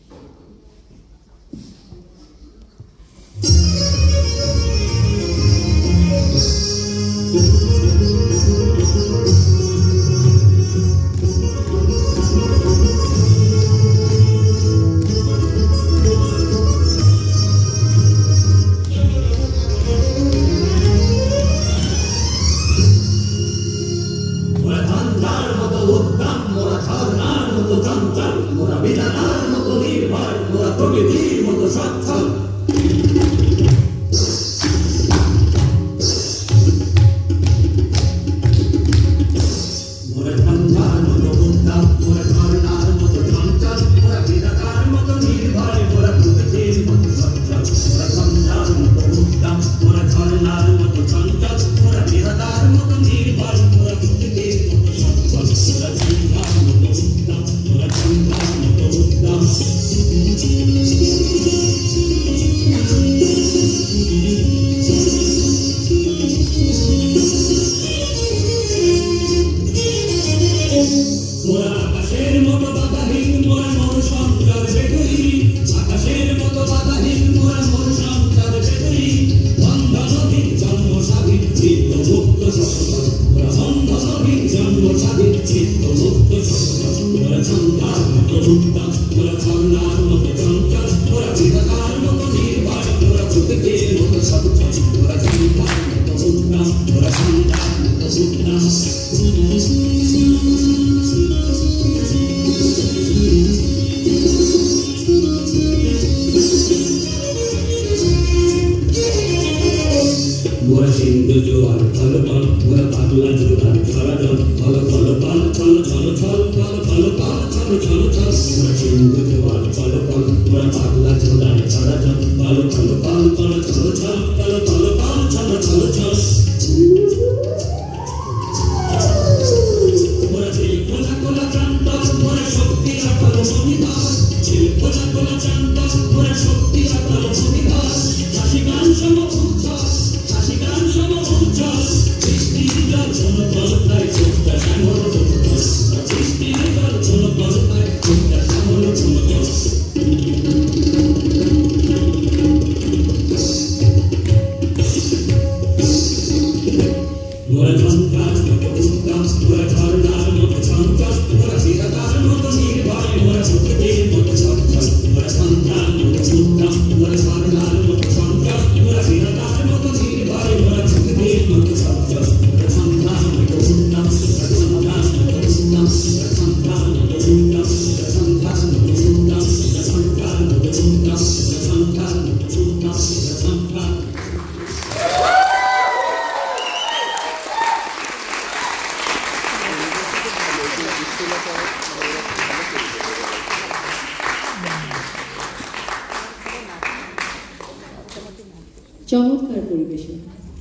চমৎকার পরিবেশন।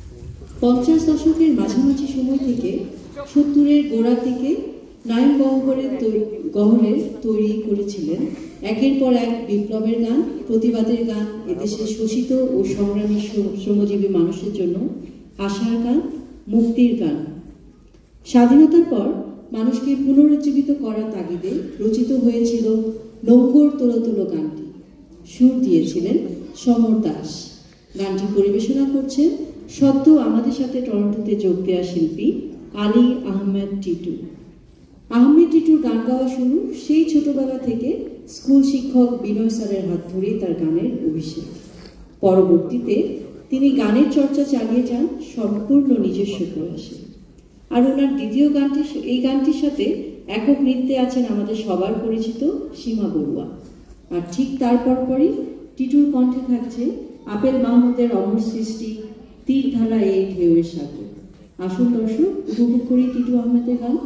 পঞ্চাশ দশকের মাঝামাঝি সময় থেকে সত্তরের গোড়ার দিকে নাইম গহ্বরের গহ্বরের তৈরি করেছিলেন একের পর এক বিপ্লবের গান, প্রতিবাদের গান, এদেশের শোষিত ও সংগ্রামী শ্রমজীবী মানুষের জন্য আশার গান, মুক্তির গান। স্বাধীনতার পর মানুষকে পুনরুজ্জীবিত করার তাগিদে রচিত হয়েছিল নোঙ্গর তোলো তোলো গানটি। সুর দিয়েছিলেন সমর দাস। গানটি পরিবেশনা করছেন সদ্য আমাদের সাথে টরন্টোতে যোগ দেওয়া শিল্পী আলী আহমেদ টিটু। আহমেদ টিটুর গান গাওয়া শুরু সেই ছোটবেলা থেকে স্কুল শিক্ষক বিনয় স্যারের হাত ধরেই তার গানের অভিষেক। পরবর্তীতে তিনি গানের চর্চা চালিয়ে যান সম্পূর্ণ নিজস্ব প্রয়াসে। আর ওনার দ্বিতীয় গানটি, এই গানটির সাথে একক নৃত্যে আছেন আমাদের সবার পরিচিত সীমা বড়ুয়া। আর ঠিক তার পরপরই টিটুর কণ্ঠে থাকছে আপেল মাহমুদের অমর সৃষ্টি তীরধারা এই ঢেউয়ের সাগর। আসুন দর্শক, উপভোগ করি টিটু আহমেদের গান।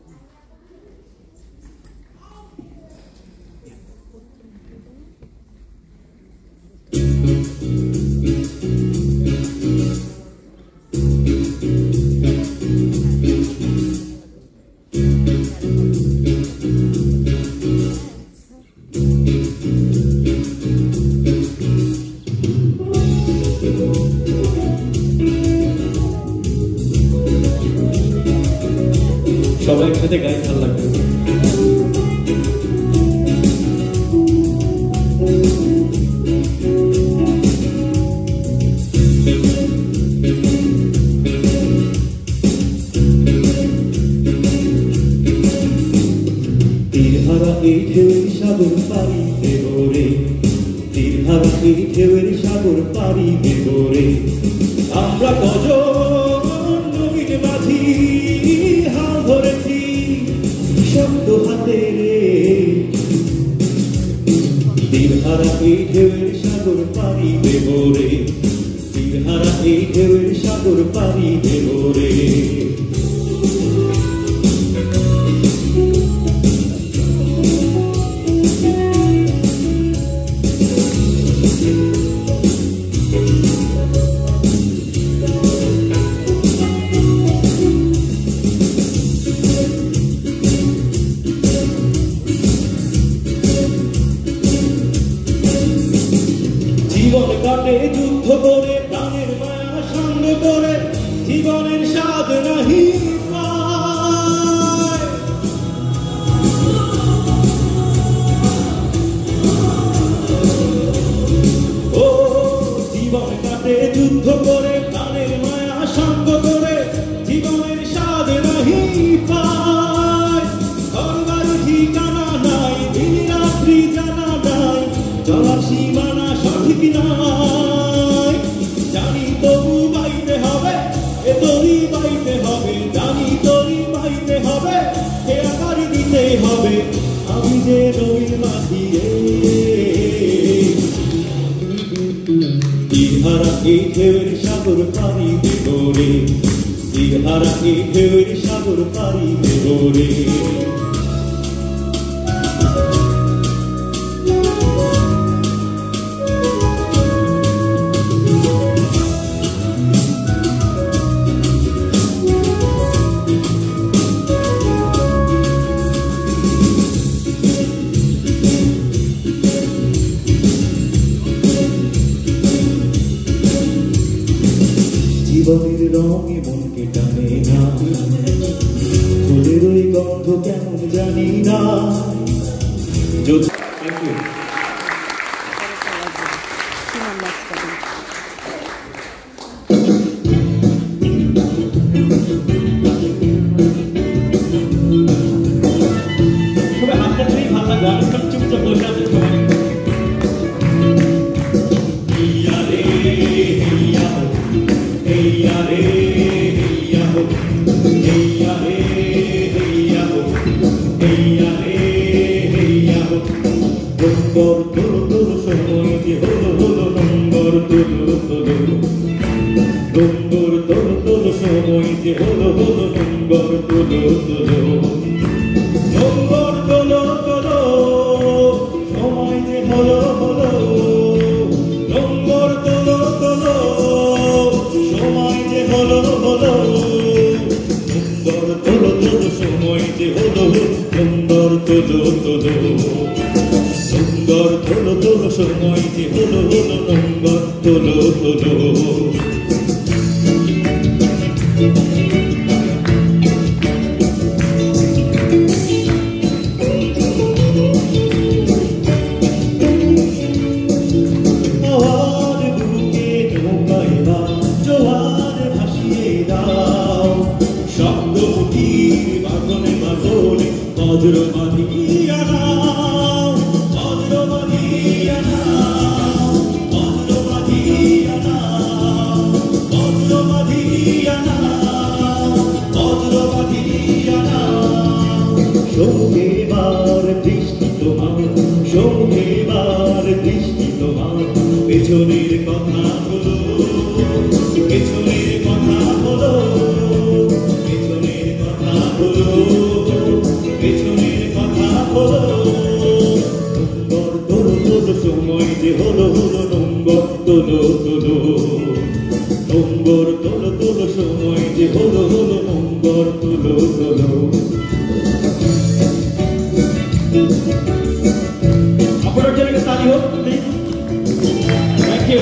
সবাই একসাথে গায়ে ভালো লাগবে। তীরহারা এই ঢেউয়ের সাগর পাড়ি দেব রে, তীরহারা এই ঢেউয়ের সাগর পাড়ি দেব রে। আমরা কজন নবীন মাঝি হাল ধরেছি শব্দ হাতে রে, তীরহারা এই ঢেউয়ের সাগর পাড়ি দেব রে, তীরহারা এই ঢেউয়ের সাগর পাড়ি দেব রে। জীবন কাটে যুদ্ধ করে, প্রাণের মায়া সঙ্গ করে, জীবনের স্বাদ নাহি পায়। ও জীবন কাটে যুদ্ধ করে, প্রাণের মায়া সঙ্গ করে, জীবনের স্বাদ নাহি পায়। ঘর বাড়ি ঠিকানা নাই, দিন রাত্রি জানা নাই, চলার সীমানা সঠিক নাই। জানি তবু বাইতে হবে, এ তরি বাইতে হবে, জানি তরি বাইতে হবে, এ আকারি দিতে হবে। আমি যে নবীন মাঝি রে, তীরহারা এই ঢেউয়ের সাগর পাড়ি দেব রে, তীরহারা এই ঢেউয়ের সাগর পাড়ি দেব রে। জীবনের রঙে মনকে টানে না, ফুলের ওই গন্ধ কেমন জানি না। সবাই হাত কাটলেই ভালো লাগবে, আমি চুপচাপ বসে আছি সবাই। নম্বর তোলো তোলো সময় যে হলো হলো, নম্বর তোলো তোলো, নম্বর তোলো তোলো সময় যে হলো হলো, নম্বর তোলো তোলো, নম্বর তোলো তোলো সময় যে হলো হলো, নম্বর তোলো তোলো সময় যে হলো হলো, নম্বর তোলো তোলো সময় যে হলো, নম্বর তোলো তোলো, নম্বর তোলো তোলো সময় যে হলো হলো, নম্বর তোলো তোলো। বজ্র বাঁধিয়া নাও, বজ্র বাঁধিয়া নাও, বজ্র বাঁধিয়া নাও, বজ্র বাঁধিয়া নাও, বজ্র বাঁধিয়া নাও। সৌগেবার দৃষ্টি তোমার, সৌগেবার দৃষ্টি তোমার, পেছনের কথা হলো, পেছনের কথা হলো, পেছনের কথা হলো, পেছনের কথা হলো। নম্বর তোলো তোলো সময় যে হলো হলো, নম্বর তোলো তোলো, নম্বর তোলো তোলো সময় যে হলো হলো, নম্বর তোলো তোলো। আপনার জন্য একটা তালি হোক প্লিজ। Thank you.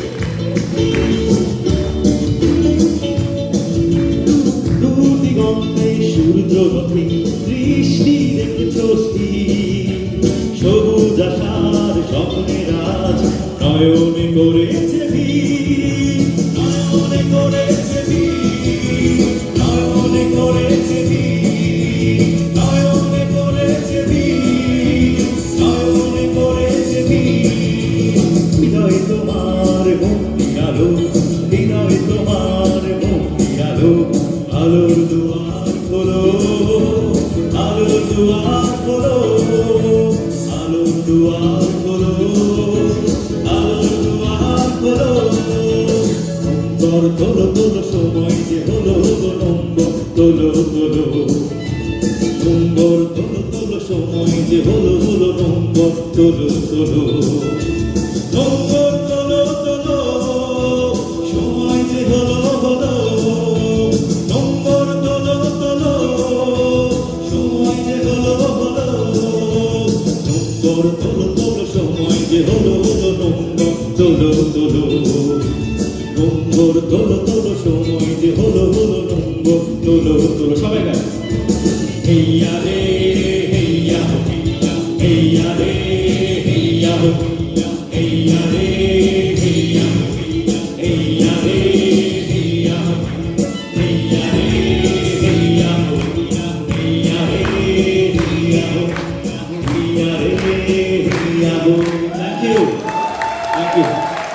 দূর দিগন্তে সূর্যমুখী দৃষ্টি দেখছো স্থির, সবুজ আশার স্বপ্নের আজ নয়নে করেছে ভিড়, নয়নে করেছে ভিড়, নয়নে করেছে ভিড়, নয়নে করেছে ভিড়, নয়নে করেছে ভিড়। হৃদয় তোমার মুক্তি আলো, হৃদয় তোমার মুক্তি আলো, আলোর দুয়ার খোলো, আলোর দুয়ার খোলো, আলোর দুয়ার খোলো, আলোর দুয়ার খোলো। নম্বর তোলো তোলো সময় যে হলো হলো, নম্বর তোলো তোলো, নম্বর তোলো তোলো সময় যে হলো হলো, নম্বর তোলো তোলো, নম্বর তোলো তোলো সময় যে হলো হলো, নম্বর তোলো তোলো সময় যে হলো হলো, নম্বর তোলো তোলো সময় যে হলো হলো, নম্বর তোলো তোলো, নম্বর তোলো তোলো সময় যে হলো হলো, নম্বর তোলো তোলো। সবাই গান। হেইয়া রে হেইয়া হো হেইয়া, হেইয়া রে হেইয়া হো হেইয়া, হেইয়া রে হেইয়া হো হেইয়া, হেইয়া রে হেইয়া হো হেইয়া, হেইয়া রে হেইয়া হো হেইয়া, হেইয়া রে হেইয়া হো হেইয়া, হেইয়া রে হেইয়া হো। Thank you, thank you.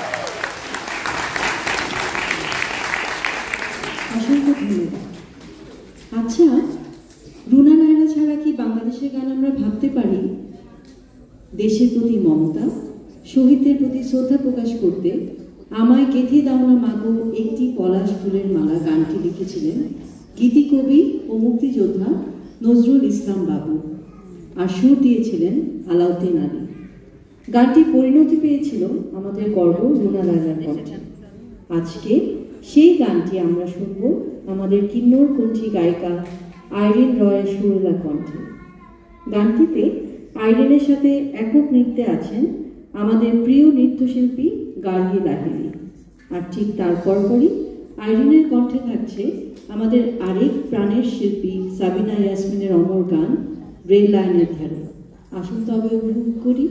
অসংখ্য ধন্যবাদ। আচ্ছা, রুনা লায়লা ছাড়া কি বাংলাদেশের গান আমরা ভাবতে পারি? দেশের প্রতি মমতা, শহীদদের প্রতি শ্রদ্ধা প্রকাশ করতে আমায় গেঁথে দাও না মাগো একটি পলাশ ফুলের মালা গানটি লিখেছিলেন গীতিকবি ও মুক্তিযোদ্ধা নজরুল ইসলাম বাবু, আর সুর দিয়েছিলেন আলাউদ্দিন আলী। গানটি পরিণতি পেয়েছিল আমাদের গর্ব রুনা লায়লার কণ্ঠে। আজকে সেই গানটি আমরা শুনব আমাদের কিন্নর কণ্ঠী গায়িকা আইরিন রয়ের সুরেলা কণ্ঠে। গানটিতে আইরিনের সাথে একক নৃত্যে আছেন আমাদের প্রিয় নৃত্যশিল্পী গার্গী লাহিড়ী, আর ঠিক তার পরপরই আইরিনের কণ্ঠে থাকছে আমাদের আরেক প্রাণের শিল্পী সাবিনা ইয়াসমিনের অমর গান রেল লাইনের ধারে। আসুন তবে উপভোগ করি।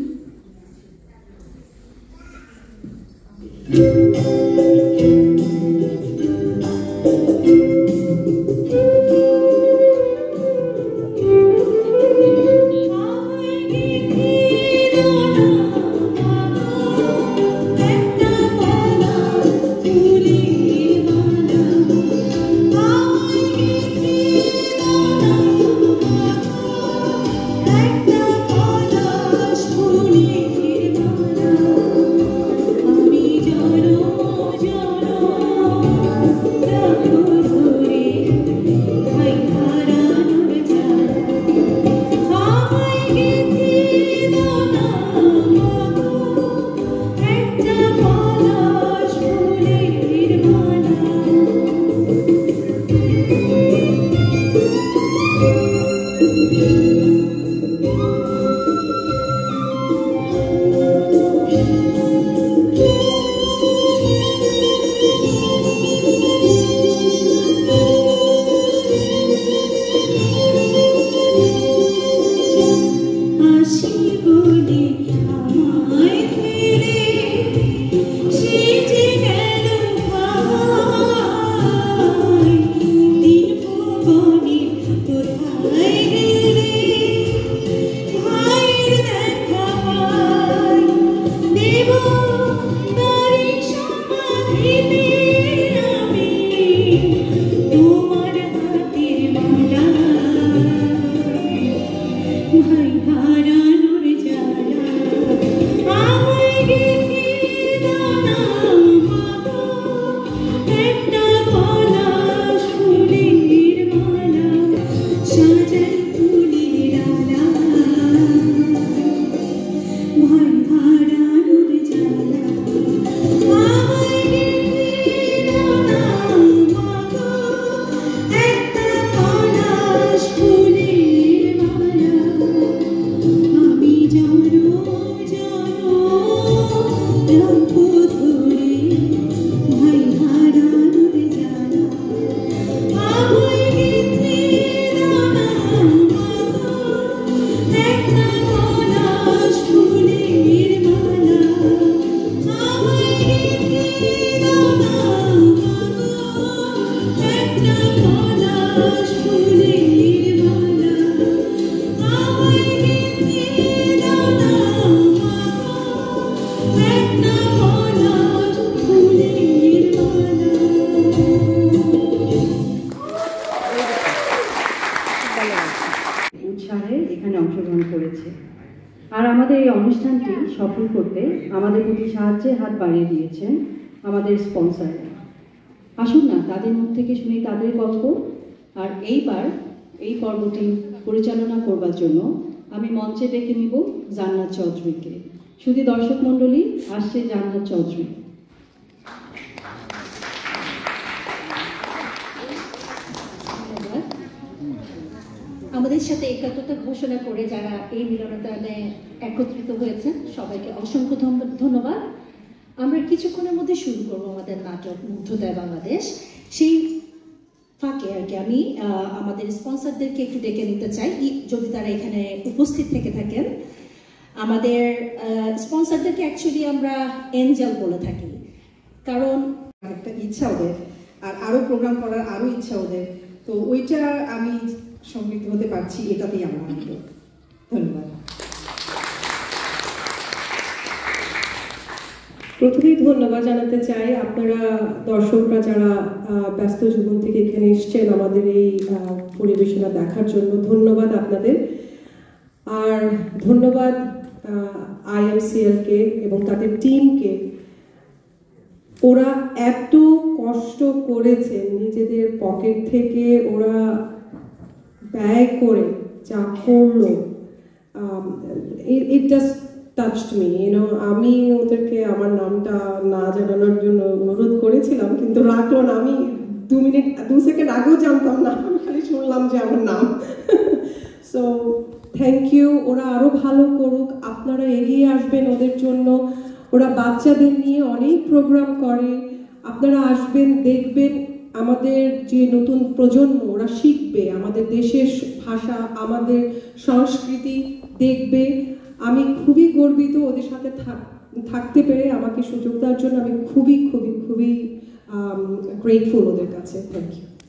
Hey উৎসাহে এখানে অংশগ্রহণ করেছে। আর আমাদের এই অনুষ্ঠানটি সফল করতে আমাদের প্রতি সাহায্যের হাত বাড়িয়ে দিয়েছেন আমাদের স্পন্সররা। আসুন না তাদের মুখ থেকে শুনি তাদের গল্প। আর এইবার এই পর্বটি পরিচালনা করবার জন্য আমি মঞ্চে ডেকে নিব জান্নাত চৌধুরীকে। শুধু দর্শক মণ্ডলী, আসছে জান্নাত চৌধুরী। আমাদের সাথে একাত্মতা ঘোষণা করে যারা এই মিলনায়তনে একত্রিত হয়েছেন সবাইকে অসংখ্য ধন্যবাদ। আমরা কিছুক্ষণের মধ্যে শুরু করব আমাদের নাটক মুগ্ধতায় বাংলাদেশ। সেই ফাঁকে আর কি আমি আমাদের স্পন্সরদেরকে একটু ডেকে নিতে চাই যদি তারা এখানে উপস্থিত থেকে থাকেন। আমাদের স্পন্সরদেরকে অ্যাকচুয়ালি আমরা এঞ্জেল বলে থাকি, কারণ একটা ইচ্ছা ওদের, আর আরও প্রোগ্রাম করার আরও ইচ্ছা ওদের, তো ওইটা আমি সম্পৃক্ত হতে পারছি, এটাতেই আমার আনন্দ। ধন্যবাদ। প্রথমেই ধন্যবাদ জানাতে চাই আপনারা দর্শকরা যারা ব্যস্ত জীবন থেকে এখানে এসছেন আমাদের এই পরিবেশনা দেখার জন্য, ধন্যবাদ আপনাদের। আর ধন্যবাদ আইএমসিএলকে এবং তাদের টিমকে। ওরা এত কষ্ট করেছেন, নিজেদের পকেট থেকে ওরা ব্যয় করে যা করলো, it just touched me, you know. আমি ওদেরকে আমার নামটা না জানানোর জন্য অনুরোধ করেছিলাম, কিন্তু রাখলো না। আমি দু মিনিট দু সেকেন্ড আগেও জানতাম না, আমি খালি শুনলাম যে আমার নাম। So thank you. ওরা আরও ভালো করুক, আপনারা এগিয়ে আসবেন ওদের জন্য। ওরা বাচ্চাদের নিয়ে অনেক প্রোগ্রাম করে, আপনারা আসবেন, দেখবেন আমাদের যে নতুন প্রজন্ম ওরা শিখবে আমাদের দেশের ভাষা, আমাদের সংস্কৃতি দেখবে। আমি খুবই গর্বিত ওদের সাথে থাকতে পেরে, আমাকে সুযোগ দেওয়ার জন্য আমি খুবই খুবই খুবই গ্রেটফুল ওদের কাছে। Thank you.